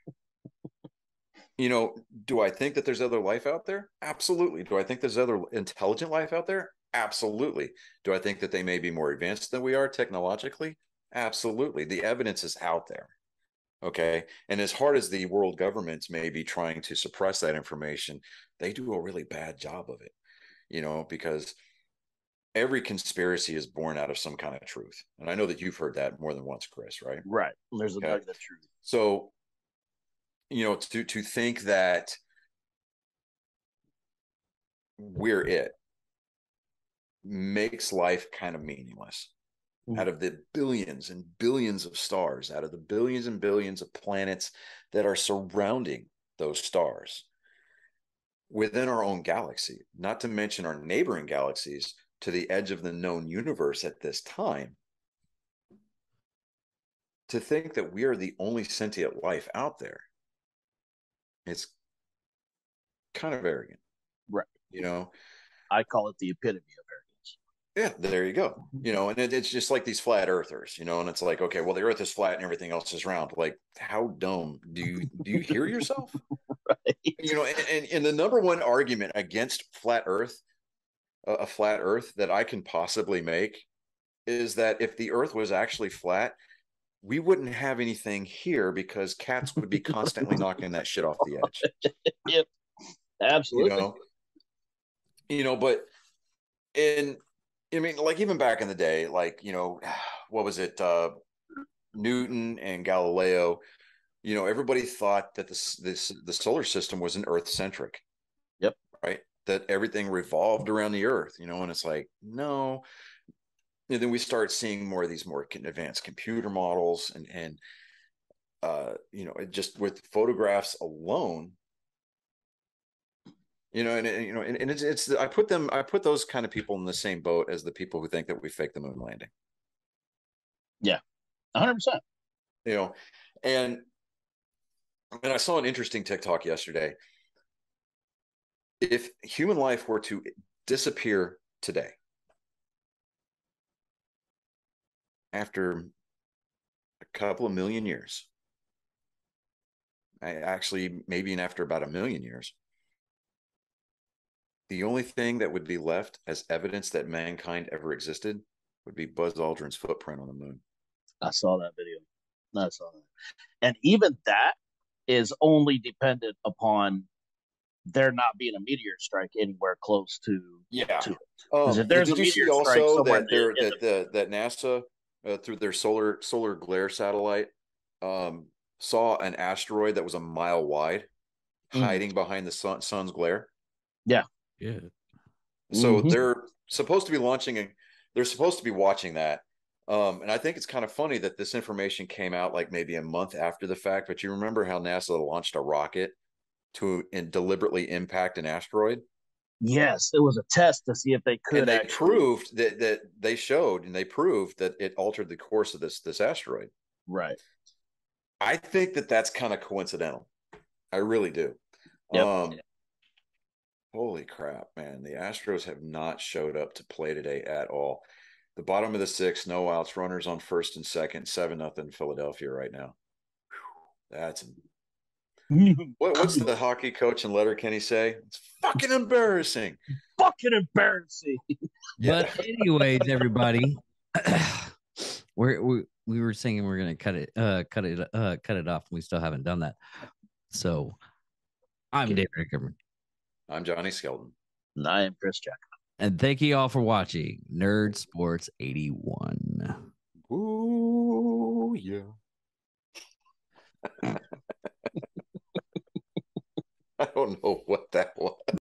do I think that there's other life out there? Absolutely. Do I think there's other intelligent life out there? Absolutely. Do I think that they may be more advanced than we are technologically? Absolutely. The evidence is out there. Okay. And as hard as the world governments may be trying to suppress that information, they do a really bad job of it, because every conspiracy is born out of some kind of truth. And I know that you've heard that more than once, Chris, right? Right. There's a nugget of truth. So, to think that we're it makes life kind of meaningless. Out of the billions and billions of stars, out of the billions and billions of planets that are surrounding those stars within our own galaxy, not to mention our neighboring galaxies to the edge of the known universe at this time, to think that we are the only sentient life out there, it's kind of arrogant. Right. I call it the epitome of arrogance. Yeah, there you go. And it's just like these flat earthers, and it's like, okay, well, the earth is flat and everything else is round. Like, how dumb do you hear yourself? Right. And the number one argument against flat earth, a flat earth that I can possibly make is that if the earth was actually flat, we wouldn't have anything here because cats would be constantly knocking that shit off the edge. Yep. Absolutely. But like even back in the day, like, what was it? Newton and Galileo, everybody thought that the solar system was an Earth centric. Yep. Right. That everything revolved around the Earth, and it's like, no. And then we start seeing more of these more advanced computer models and just with photographs alone, and it's I put those kind of people in the same boat as the people who think that we faked the moon landing. Yeah, 100%. And I saw an interesting TikTok yesterday. If human life were to disappear today, after a couple of million years, actually maybe after about 1 million years, the only thing that would be left as evidence that mankind ever existed would be Buzz Aldrin's footprint on the moon. I saw that video. I saw that. And even that is only dependent upon there not being a meteor strike anywhere close to it. If there's did a you see meteor also strike somewhere that NASA through their solar glare satellite saw an asteroid that was a mile wide hiding behind the sun's glare? Yeah. Yeah. So they're supposed to be launching, they're supposed to be watching that. And I think it's kind of funny that this information came out like maybe a month after the fact. But you remember how NASA launched a rocket to deliberately impact an asteroid? Yes, it was a test to see if they could. And they proved that they showed and they proved that it altered the course of this asteroid. Right. I think that that's kind of coincidental. I really do. Yep. Holy crap, man. The Astros have not showed up to play today at all. The bottom of the sixth, no outs, runners on first and second, 7-0 Philadelphia right now. Whew, that's what's the hockey coach and Letterkenny say? It's fucking embarrassing. Fucking embarrassing. But anyways, everybody, we were saying we're gonna cut it off. We still haven't done that. So I'm David Rickerman. I'm Johnny Skelton. And I am Chris Jack. And thank you all for watching Nerd Sports 81. Ooh, yeah. I don't know what that was.